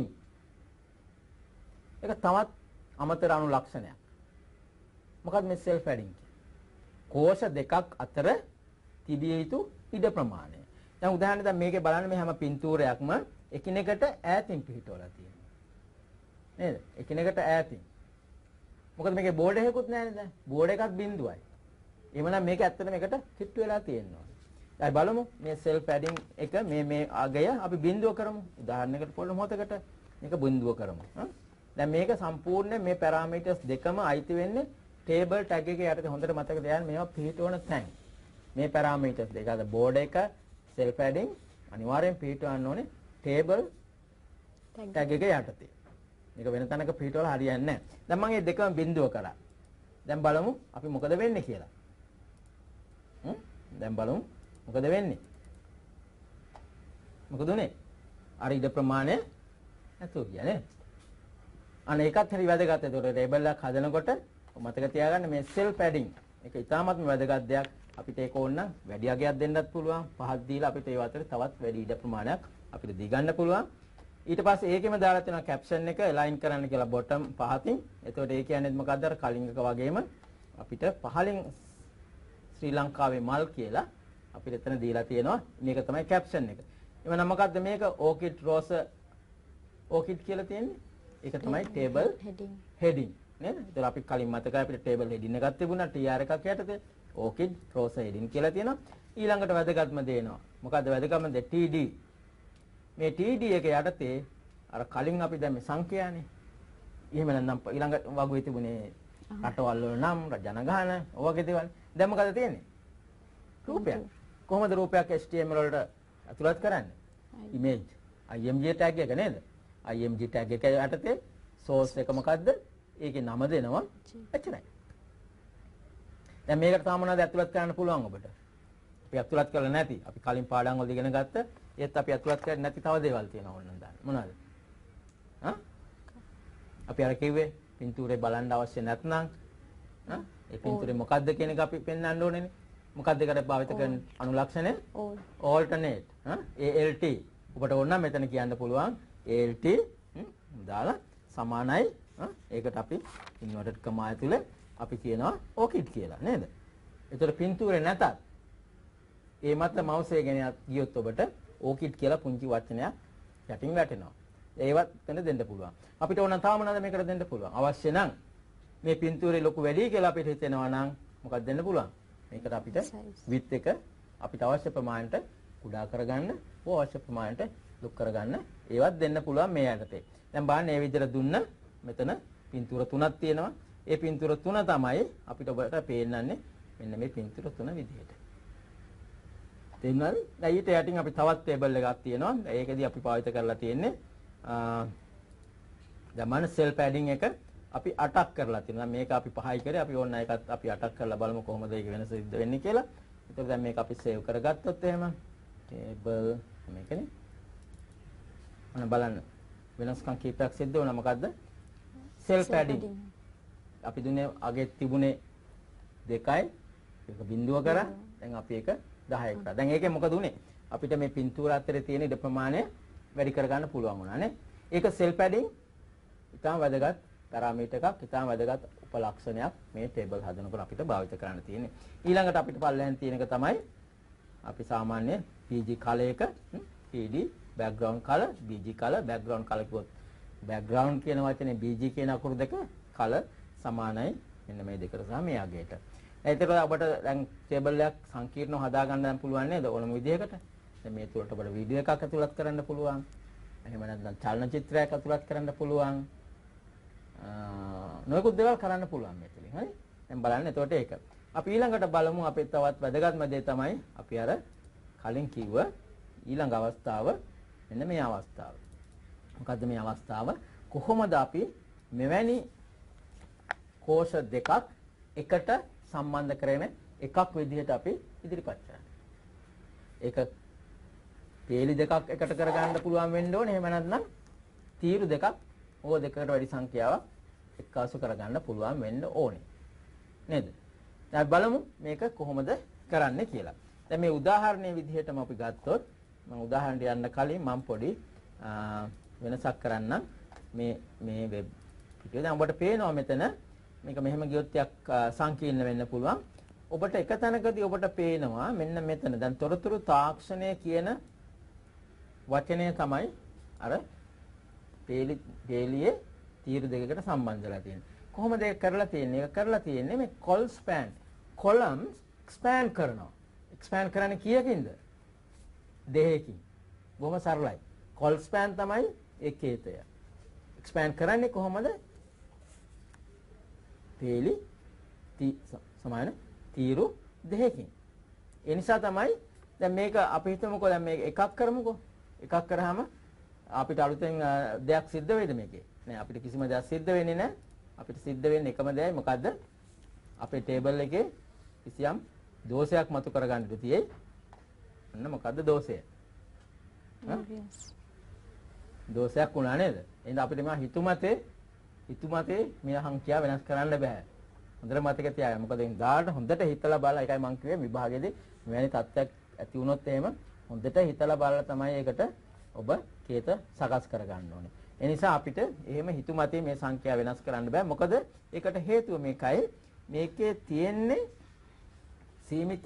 ඒක තවත් අමතර අනුලක්ෂණයක්. මොකක්ද මේ සෙල් පැඩින් කියන්නේ? කෝෂ දෙකක් අතර තිබිය යුතු ඉඩ ප්‍රමාණය. දැන් උදාහරණයක් දැන් මේකේ බලන්න මේ හැම පින්තූරයක්ම එකිනෙකට ඈතින් පිහිටවලා තියෙනවා. නේද? එකිනෙකට ඈතින්. මොකද මේකේ බෝඩ් එකකුත් නැහැ නේද? බෝඩ් එකත් බිඳුවයි. එහෙමනම් මේක ඇත්තට මේකට කිට්ටු වෙලා තියෙනවා. දැන් බලමු මේ සෙල් පැඩින් එක මේ මේ අගය අපි බිඳුව කරමු. උදාහරණයකට පොළ මොහොතකට මේක බිඳුව කරමු. දැන් මේක සම්පූර්ණ මේ පැරාමීටර්ස් දෙකම අයිති වෙන්නේ ටේබල් ටැග් එකේ යටතේ. හොඳට මතක තියාගන්න මේවා පිහිටවන තැන්. මේ පැරාමීටර්ස් දෙක අද බෝඩ් එක සෙල් පැඩින් අනිවාර්යෙන් පිහිටවන්න ඕනේ ටේබල් ටැග් එකේ යටතේ. මේක වෙන තැනක පිටවල හරියන්නේ නැහැ. දැන් මම මේ දෙකම බිඳුව කරා. දැන් බලමු අපි මොකද වෙන්නේ කියලා. හ්ම් දැන් බලමු මොකද වෙන්නේ. මොකද උනේ? අර ඉඩ ප්‍රමාණය නැතුව ගියා නේද? අනේ ඒකත් හරි වැදගත්. ඒතකොට ටේබල් එකක් හදනකොට මතක තියාගන්න මේ සෙල් පැඩින් ඒක ඉතාමත්ම වැදගත් දෙයක්. අපිට ඒක ඕන නම් වැඩි අගයක් දෙන්නත් පුළුවන්. පහක් දීලා අපිට ඒ අතරේ තවත් වැඩි ඉඩ ප්‍රමාණයක් අපිට දී ගන්න පුළුවන්. ඊට පස්සේ ඒකෙම දාලා තියෙනවා කැප්ෂන් එක එලයින් කරන්න කියලා බොටම් පහතින්. එතකොට ඒ කියන්නේ මොකද්ද? අර කලින් එක වගේම අපිට පහලින් ශ්‍රී ලංකාවේ මල් කියලා අපිට එතන දීලා තියෙනවා. මේක තමයි කැප්ෂන් එක. එවනම් මොකද්ද මේක? ඕකිඩ් රෝස ඕකිඩ් කියලා තියෙන්නේ. ඒක තමයි ටේබල් හෙඩින්. හෙඩින් නේද? ඒතර අපි කලින් මතකයි අපිට ටේබල් හෙඩින් එකක් තිබුණා ටී ආර් එකක් යටතේ. ඕකිඩ් රෝස හෙඩින් කියලා තියෙනවා. ඊළඟට වැදගත්ම දේනවා. මොකද්ද වැදගත්ම දේ? T D. මේ ටී ඩී එක යටතේ අර කලින් අපි දැන් මේ සංඛ්‍යානේ. එහෙම නැත්නම් ඊළඟ වගුවේ තිබුණේ රටවල් වල නම් ජනගහන ඔයගේ දේවල්. දැන් මොකද තියෙන්නේ? රූපයක්. කොහොමද රූපයක් H T M L වලට ඇතුළත් කරන්නේ? image. I M G tag එක නේද? I M G tag එක යටතේ source එක මොකද්ද? ඒකේ නම දෙනවා. එච්චරයි. දැන් මේකට තාම මොනවද ඇතුළත් කරන්න පුළුවන් ඔබට? අපි ඇතුළත් කරලා නැති. අපි කලින් පාඩම් වල ඉගෙන ගත්ත ඒත් අපි ඇතුළත් කරන්නේ නැති තව දේවල් තියෙනවා ඕනනම් දාන්න. මොනවද? හා? අපි අර කිව්වේ පින්තූරේ බලන්න අවශ්‍ය නැත්නම් හා? ඒ පින්තූරේ මොකද්ද කියන එක අපි පෙන්වන්න ඕනේනේ. මොකක්ද ඒකට භාවිත කරන අනුලක්ෂණය? alternate. හා? A L T. ඔබට ඕන නම් මෙතන කියන්න පුළුවන් A L T දාලා සමානයි. ඒකට අපි ඉන්වර්ටඩ් කමා ඇතුලේ අපි කියනවා ඕකිඩ් කියලා නේද? ඒතර පින්තූරේ නැතත් ඒ මත මවුස් එක ගෙන ගියොත් ඔබට ඕකිඩ් කියලා පුංචි වචනයක් යටින් වැටෙනවා. ඒවත් වෙන දෙන්න පුළුවන්. අපිට ඕන තව මොනවද මේකට දෙන්න පුළුවන්? අවශ්‍ය නම් මේ පින්තූරේ ලොකු වැඩි කියලා අපිට හිතෙනවා නම් මොකක්ද දෙන්න පුළුවන්? මේකට අපිට width එක අපිට අවශ්‍ය ප්‍රමාණයට කුඩා කරගන්න, ඕ අවශ්‍ය ප්‍රමාණයට ලොකු කරගන්න ඒවත් දෙන්න පුළුවන් මේ යටතේ. දැන් බලන්න මේ විදිහට දුන්න මෙතන පින්තූර තුනක් තියෙනවා. ඒ පින්තූර තුන තමයි අපිට ඔබට පේන්නන්නේ මෙන්න මේ පින්තූර තුන විදිහට. තේරුණාද? දැන් ඊට යටින් අපි තවත් ටේබල් එකක් තියෙනවා. ඒකෙදි අපි පාවිච්චි කරලා තියෙන්නේ දැන් මන සෙල් පැඩින් එක අපි අටක් කරලා තියෙනවා. මේක අපි පහයි කරේ. අපි ඕන එකත් අපි අටක් කරලා බලමු කොහොමද ඒක වෙනස සිද්ධ වෙන්නේ කියලා. ඒතර දැන් මේක අපි සේව් කරගත්තොත් එහෙම ටේබල් මේකනේ. අන්න බලන්න. වෙනස්කම් කීපයක් සිද්ධ වුණා. මොකද්ද? සෙල් පැඩින්. අපි දුන්නේ අගේ තිබුණේ දෙකයි. ඒක බිඳුව කරා. දැන් අපි ඒක දහය කරා. දැන් ඒකේ මොකද උනේ? අපිට මේ පින්තූර අතරේ තියෙන ඉඩ ප්‍රමාණය වැඩි කරගන්න පුළුවන් වුණා නේ. ඒක සෙල් පැඩින් ඉතාම වැදගත් පැරාමීටර් එකක්, ඉතාම වැදගත් උපලක්ෂණයක් මේ ටේබල් හදනකොට අපිට භාවිත කරන්න තියෙන්නේ. ඊළඟට අපිට පල්ලෙහෙන් තියෙන එක තමයි අපි සාමාන්‍ය P G color එක P D background color, B G color, background color කිව්වොත් background කියන වචනේ B G කියන අකුරු දෙක color සමානයි මෙන්න මේ දෙකට සහ මේ අගයට. ඒතර අපිට දැන් ටේබල් එකක් සංකීර්ණව හදා ගන්න පුළුවන් නේද? ඕනම විදිහකට. දැන් මේ තුලට අපිට වීඩියෝ එකක් ඇතුළත් කරන්න පුළුවන්. එහෙම නැත්නම් චලනචිත්‍රයක් ඇතුළත් කරන්න පුළුවන්. නොයෙකුත් දේවල් කරන්න පුළුවන් මේ තුලින්. හරි? දැන් බලන්න එතකොට ඒක. අපි ඊළඟට බලමු අපේ තවත් වැදගත්ම දේ තමයි අපි අර කලින් කිව්ව ඊළඟ අවස්ථාව මෙන්න මේ අවස්ථාව. මොකද්ද මේ අවස්ථාව? කොහොමද අපි මෙවැනි කෝෂ දෙකක් එකට සම්බන්ධ කරගෙන එකක් විදිහට අපි ඉදිරිපත් කරන්නේ. ඒක පේලි දෙකක් එකට කරගන්න පුළුවන් වෙන්න ඕනේ. එහෙම නැත්නම් තීරු දෙකක් ඕ දෙකකට වැඩි සංඛ්‍යාවක් එක්කාසු කරගන්න පුළුවන් වෙන්න ඕනේ. නේද? දැන් බලමු මේක කොහොමද කරන්නේ කියලා. දැන් මේ උදාහරණයේ විදිහටම අපි ගත්තොත් මම උදාහරණයට යන්න කලින් මම පොඩි වෙනසක් කරන්නම් මේ මේ වෙබ් පිටුවේ. දැන් ඔබට පේනවා මෙතන මේක මෙහෙම ගියොත් ටිකක් සංකීර්ණ වෙන්න පුළුවන්. ඔබට එක තැනකදී ඔබට පේනවා මෙන්න මෙතන දැන් තොරතුරු තාක්ෂණය කියන වචනය තමයි අර පේලි පේලියේ තීරු දෙකකට සම්බන්ධ වෙලා තියෙන්නේ. කොහොමද ඒක කරලා තියෙන්නේ? ඒක කරලා තියෙන්නේ මේ col span columns expand කරනවා. expand කරන්නේ කීයකින්ද? දෙකකින්. බොහොම සරලයි. col span තමයි ඒකේතය. expand කරන්නේ කොහොමද? පේලි ති සමාන තීරු දෙකකින්. ඒ නිසා තමයි දැන් මේක අපි හිතමුකෝ දැන් මේක එකක් කරමුකෝ. එකක් කරාම අපිට අලුතෙන් දෙයක් සිද්ධ වෙයිද මේකේ? නෑ අපිට කිසිම දෙයක් සිද්ධ වෙන්නේ නෑ. අපිට සිද්ධ වෙන්නේ එකම දෙයයි මොකද්ද? අපේ ටේබල් එකේ කිසියම් දෝෂයක් මතු කරගන්න ඉඩ තියෙයි. අන්න මොකද්ද දෝෂය? දෝෂයක් වුණා නේද? එහෙනම් අපිට මේ හිතුමතේ හිතුමතේ මේ සංඛ්‍යාව වෙනස් කරන්න බෑ. හොඳට මතක තියාගන්න. මොකද එන් දාට හොඳට හිතලා බලලා ඒකයි මම කිව්වේ විභාගයේදී මෙවැනි තත්ත්වයක් ඇති වුණොත් එහෙම හොඳට හිතලා බලලා තමයි ඒකට ඔබ කේත සකස් කරගන්න ඕනේ. ඒ නිසා අපිට එහෙම හිතුමතේ මේ සංඛ්‍යාව වෙනස් කරන්න බෑ. මොකද ඒකට හේතුව මේකයි මේකේ තියෙන්නේ සීමිත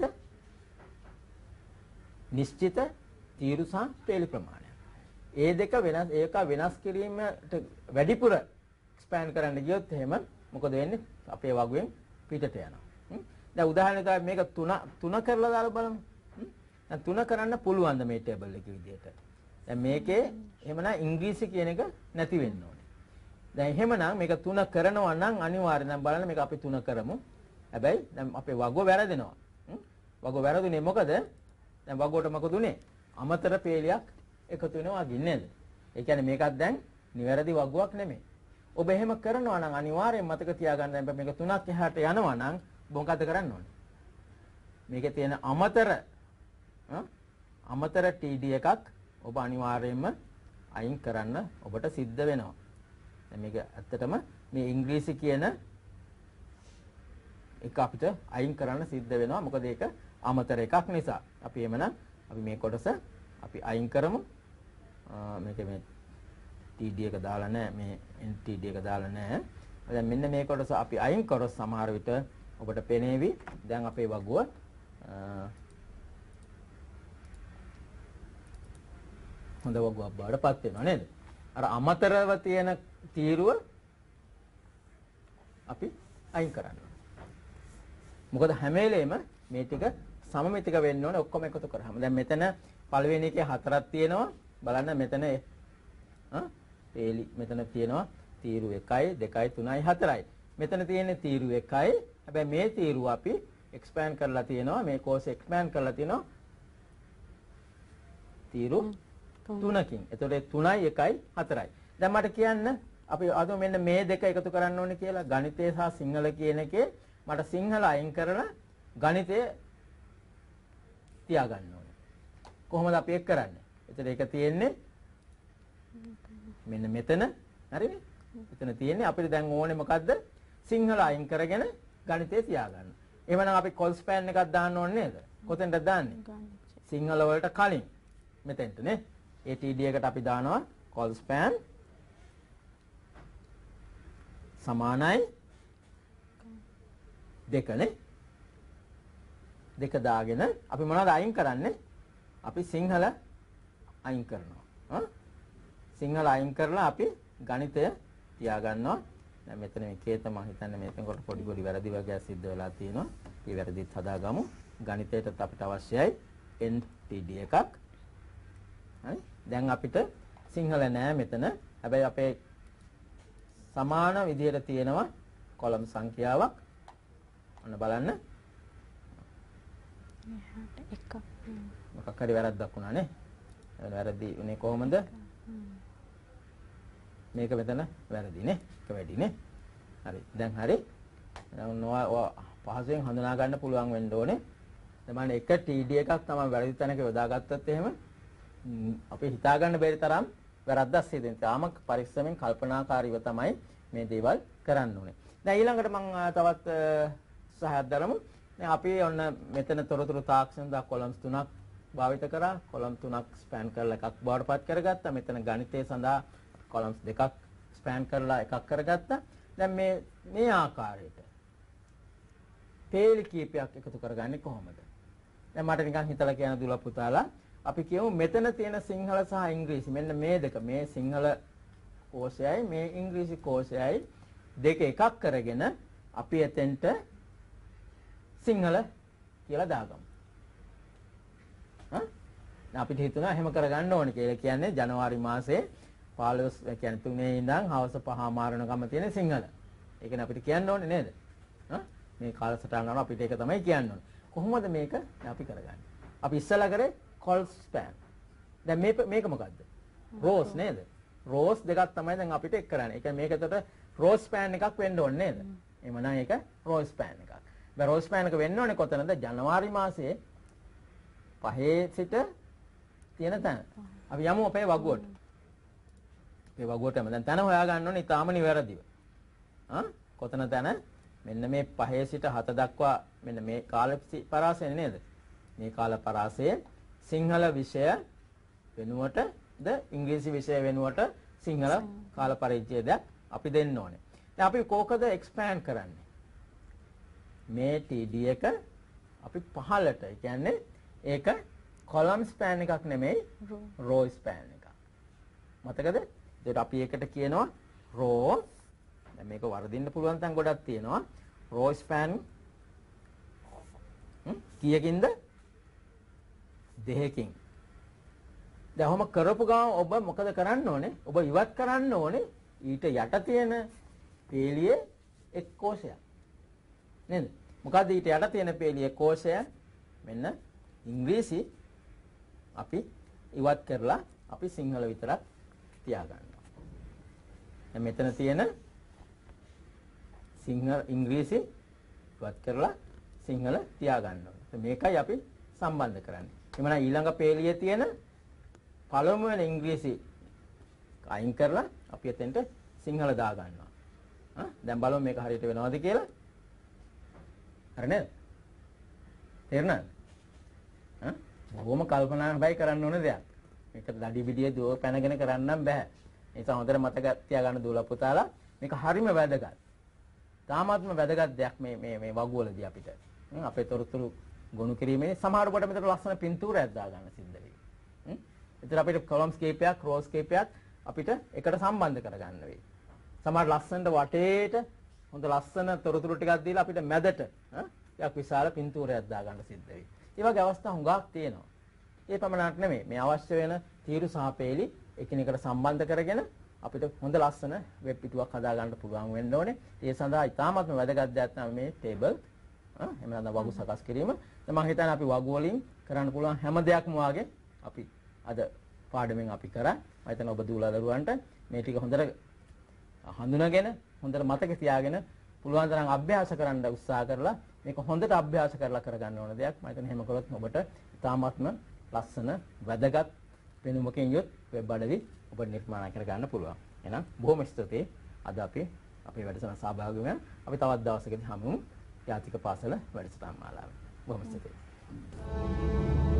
නිශ්චිත තීරු සහ පේලි ප්‍රමාණය. ඒ දෙක වෙනස් ඒක වෙනස් කිරීමට වැඩිපුර එක්ස්පෑන්ඩ් කරන්න ගියොත් එහෙම මොකද වෙන්නේ? අපේ වගුවෙන් පිටට යනවා. දැන් උදාහරණයක් තමයි මේක තුන තුන කරලා දාලා බලමු. දැන් තුන කරන්න පුළුවන්ද මේ ටේබල් එකේ විදිහට? දැන් මේකේ එහෙමනම් ඉංග්‍රීසි කියන එක නැති වෙන්න ඕනේ. දැන් එහෙමනම් මේක තුන කරනවා නම් අනිවාර්යෙන් දැන් බලන්න මේක අපි තුන කරමු. හැබැයි දැන් අපේ වගුව වැරදෙනවා. වගුව වැරදුනේ මොකද? දැන් වගුවට මොකද උනේ? අමතර පේලියක් එකතු වෙනවා වගේ නේද? ඒ කියන්නේ මේකත් දැන් නිවැරදි වගුවක් නෙමෙයි. ඔබ එහෙම කරනවා නම් අනිවාර්යෙන් මතක තියාගන්න දැන් මේක තුනක් එහාට යනවා නම් මොකද කරන්න ඕනේ? මේකේ තියෙන අමතර අමතර T D එකක් ඔබ අනිවාර්යයෙන්ම අයින් කරන්න ඔබට සිද්ධ වෙනවා. දැන් මේක ඇත්තටම මේ ඉංග්‍රීසි කියන එක අපිට අයින් කරන්න සිද්ධ වෙනවා. මොකද ඒක අමතර එකක් නිසා. අපි එමනම් අපි මේ කොටස අපි අයින් කරමු. මේක මේ T D එක දාලා නැහැ. මේ N T D එක දාලා නැහැ. දැන් මෙන්න මේ කොටස අපි අයින් කරොත් සමහර විට ඔබට පෙනේවි දැන් අපේ වගුව හොඳ වගුවක් බාටපත් වෙනවා නේද? අර අමතරව තියෙන තීරුව අපි අයින් කරනවා. මොකද හැම වෙලේම මේ ටික සමමිතික වෙන්න ඕනේ ඔක්කොම එකතු කරාම. දැන් මෙතන පළවෙනි එකේ හතරක් තියෙනවා. බලන්න මෙතන ආ පේලි මෙතන තියෙනවා තීරු එකයි දෙකයි තුනයි හතරයි. මෙතන තියෙන්නේ තීරු එකයි. හැබැයි මේ තීරුව අපි එක්ස්පෑන්ඩ් කරලා තියෙනවා. මේ කෝස් එක්ස්පෑන්ඩ් කරලා තියෙනවා තීරු තුනකින්. එතකොට තුනයි එකයි හතරයි. දැන් මට කියන්න අපි අද මෙන්න මේ දෙක එකතු කරන්න ඕනේ කියලා ගණිතය සහ සිංහල කියන එකේ මට සිංහල අයින් කරලා ගණිතය තියාගන්න ඕනේ. කොහොමද අපි ඒක කරන්නේ? එතකොට ඒක තියෙන්නේ මෙන්න මෙතන හරිනේ? එතන තියෙන්නේ අපිට දැන් ඕනේ මොකද්ද? සිංහල අයින් කරගෙන ගණිතය තියාගන්න. එහෙමනම් අපි කොල් ස්පෑන් එකක් දාන්න ඕනේ නේද? කොතෙන්ද දාන්නේ? සිංහල වලට කලින් මෙතෙන්ට නේ. ඒ T D එකට අපි දානවා කොල් ස්පෑන් සමානයි දෙකනේ. දෙක දාගෙන අපි මොනවද අයින් කරන්නේ? අපි සිංහල අයින් කරනවා. හා සිංහල අයින් කරලා අපි ගණිතය තියාගන්නවා. දැන් මෙතන මේකේ තමයි හිතන්නේ මෙතන කොට පොඩි පොඩි වැරදි වගේ සිද්ධ වෙලා තියෙනවා. මේ වැරදිත් හදාගමු. ගණිතයට අපිට අවශ්‍යයි N T D එකක්. හරි? දැන් අපිට සිංහල නෑ මෙතන. හැබැයි අපේ සමාන විදිහට තියෙනවා කොලම් සංඛ්‍යාවක්. ඔන්න බලන්න. එකක් මොකක් හරි වැරද්දක් වුණා නේ. එතන වැරදි උනේ කොහොමද? මේක මෙතන වැරදි නේ. එක වැඩි නේ. හරි. දැන් හරි. දැන් ඔය පහසුවෙන් හඳුනා ගන්න පුළුවන් වෙන්න ඕනේ. දැන් එක T D එකක් තමයි වැරදි තැනක යොදාගත්තත් එහෙම අපි හිතා ගන්න බැරි තරම් වැරද්දක් සිදු වෙනවා. තාම පරිස්සමෙන් කල්පනාකාරීව තමයි මේ දේවල් කරන්න ඕනේ. දැන් ඊළඟට මම තවත් උත්සාහයක් දරමු. දැන් අපි ඔන්න මෙතන තොරතුරු තාක්ෂණ දා කොලම්ස් තුනක් භාවිත කරා. කොලම් තුනක් ස්පෑන් කරලා එකක් බවට පත් කරගත්තා. මෙතන ගණිතය සඳහා කොලම්ස් දෙකක් ස්පෑන් කරලා එකක් කරගත්තා. දැන් මේ මේ ආකාරයට පේලි කීපයක් එකතු කරගන්නේ කොහොමද? දැන් මට නිකන් හිතලා කියන දුල පුතාලා අපි කියමු මෙතන තියෙන සිංහල සහ ඉංග්‍රීසි මෙන්න මේ දෙක මේ සිංහල කෝෂයයි මේ ඉංග්‍රීසි කෝෂයයි දෙක එකක් කරගෙන අපි එතෙන්ට සිංහල කියලා දාගමු. හා? දැන් අපිට හිතුණා එහෙම කරගන්න ඕනේ කියලා. කියන්නේ ජනවාරි මාසයේ පහළොස් කියන්නේ තුනේ ඉඳන් හවස පහ මාරණකම තියෙන සිංහල. ඒකනේ අපිට කියන්න ඕනේ නේද? හා? මේ කාලසටහන අනුව අපිට ඒක තමයි කියන්න ඕනේ. කොහොමද මේක අපි කරගන්නේ? අපි ඉස්සලා කරේ කොල් ස්පෑන්. දැන් මේ මේක මොකද්ද? රෝස් නේද? රෝස් දෙකක් තමයි දැන් අපිට එක් කරන්නේ. ඒ කියන්නේ මේකට රෝස් ස්පෑන් එකක් වෙන්න ඕනේ නේද? එහෙමනම් ඒක රෝස් ස්පෑන් එකක්. දැන් රෝස් ස්පෑන් එක වෙන්න ඕනේ කොතනද? ජනවාරි මාසයේ පහේ සිට තියෙන තැන. අපි යමු අපේ වගුවට. අපේ වගුවටම දැන් තැන හොයා ගන්න ඕනේ ඊටාම නිවැරදිව. හා? කොතන තැන? මෙන්න මේ පහේ සිට හත දක්වා මෙන්න මේ කාල පරාසය නේද? මේ කාල පරාසයේ සිංහල විෂය වෙනුවට ද ඉංග්‍රීසි විෂය වෙනුවට සිංහල කාල පරිච්ඡේදයක් අපි දෙන්න ඕනේ. දැන් අපි කෝකද එක්ස්පෑන්ඩ් කරන්නේ? මේ T D එක අපි පහළට. ඒ කියන්නේ ඒක column span එකක් නෙමෙයි row span එකක්. මතකද? ඒකට අපි ඒකට කියනවා row. දැන් මේක වර්ධින්න පුළුවන් තැන් ගොඩක් තියෙනවා. row span කීයකින්ද? දෙකකින්. දැන් ඔහොම කරපු ගමන් ඔබ මොකද කරන්න ඕනේ? ඔබ ඉවත් කරන්න ඕනේ ඊට යට තියෙන පේලියේ එක් කෝෂයක්. නේද? මොකද්ද ඊට යට තියෙන පේලියේ කෝෂය? මෙන්න ඉංග්‍රීසි අපි ඉවත් කරලා අපි සිංහල විතරක් තියාගන්නවා. දැන් මෙතන තියෙන සිංහල ඉංග්‍රීසි ඉවත් කරලා සිංහල තියාගන්නවා. මේකයි අපි සම්බන්ධ කරන්නේ. එමනම් ඊළඟ පේලියේ තියෙන පළමු වෙන ඉංග්‍රීසි අයින් කරලා අපි එතෙන්ට සිංහල දා ගන්නවා. හා දැන් බලමු මේක හරියට වෙනවද කියලා. හරි නේද? තේරුණාද? හා බොහොම කල්පනාබයි කරන්න ඕන දෙයක්. මේක දඩි බිඩිය දුව පැනගෙන කරන්නම් බෑ. ඒ නිසා හොඳට මතක තියාගන්න දුවලා පුතාලා මේක හරිම වැදගත්. තාමත්ම වැදගත් දෙයක් මේ මේ මේ වගුවලදී අපිට. අපේ තොරතුරු ගොනු කිරීමේ සමහර කොට මෙතන ලස්සන පින්තූරයක් දා ගන්න සිද්ධ වෙයි. හ්ම්. ඒතර අපිට columns කීපයක්, rows කීපයක් අපිට එකට සම්බන්ධ කරගන්න වෙයි. සමහර ලස්සනට වටේට හොඳ ලස්සන තොරතුරු ටිකක් දීලා අපිට මැදට ටිකක් විශාල පින්තූරයක් දා ගන්න සිද්ධ වෙයි. ඒ වගේ අවස්ථා හුඟක් තියෙනවා. ඒ පමණක් නෙමෙයි මේ අවශ්‍ය වෙන තීරු සහ පේලි එකිනෙකට සම්බන්ධ කරගෙන අපිට හොඳ ලස්සන වෙබ් පිටුවක් හදා ගන්න පුළුවන් වෙන්න ඕනේ. ඒ සඳහා ඉතාමත්ම වැදගත් දෙයක් තමයි මේ ටේබල් එහෙම නැත්නම් වගු සකස් කිරීම. මම හිතන්නේ අපි වගු වලින් කරන්න පුළුවන් හැම දෙයක්ම වාගේ අපි අද පාඩමෙන් අපි කරා. මම හිතන්නේ ඔබ දූලා දරුවන්ට මේ ටික හොඳට හඳුනාගෙන හොඳට මතක තියාගෙන පුළුවන් තරම් අභ්‍යාස කරන්න උත්සාහ කරලා මේක හොඳට අභ්‍යාස කරලා කරගන්න ඕන දෙයක්. මම හිතන්නේ එහෙම කළොත් ඔබට ඉතාමත්ම ලස්සන වැදගත් පෙනුමකින් යුත් වෙබ් අඩවි ඔබට නිර්මාණය කර ගන්න පුළුවන්. එහෙනම් බොහොම ස්තුතියි. අද අපි අපේ වැඩසටහන සහභාගී වෙන අපි තවත් දවසකදී හමු. ජාතික පාසල වැඩසටහන් මාලාවේ. බොහොම ස්තුතියි.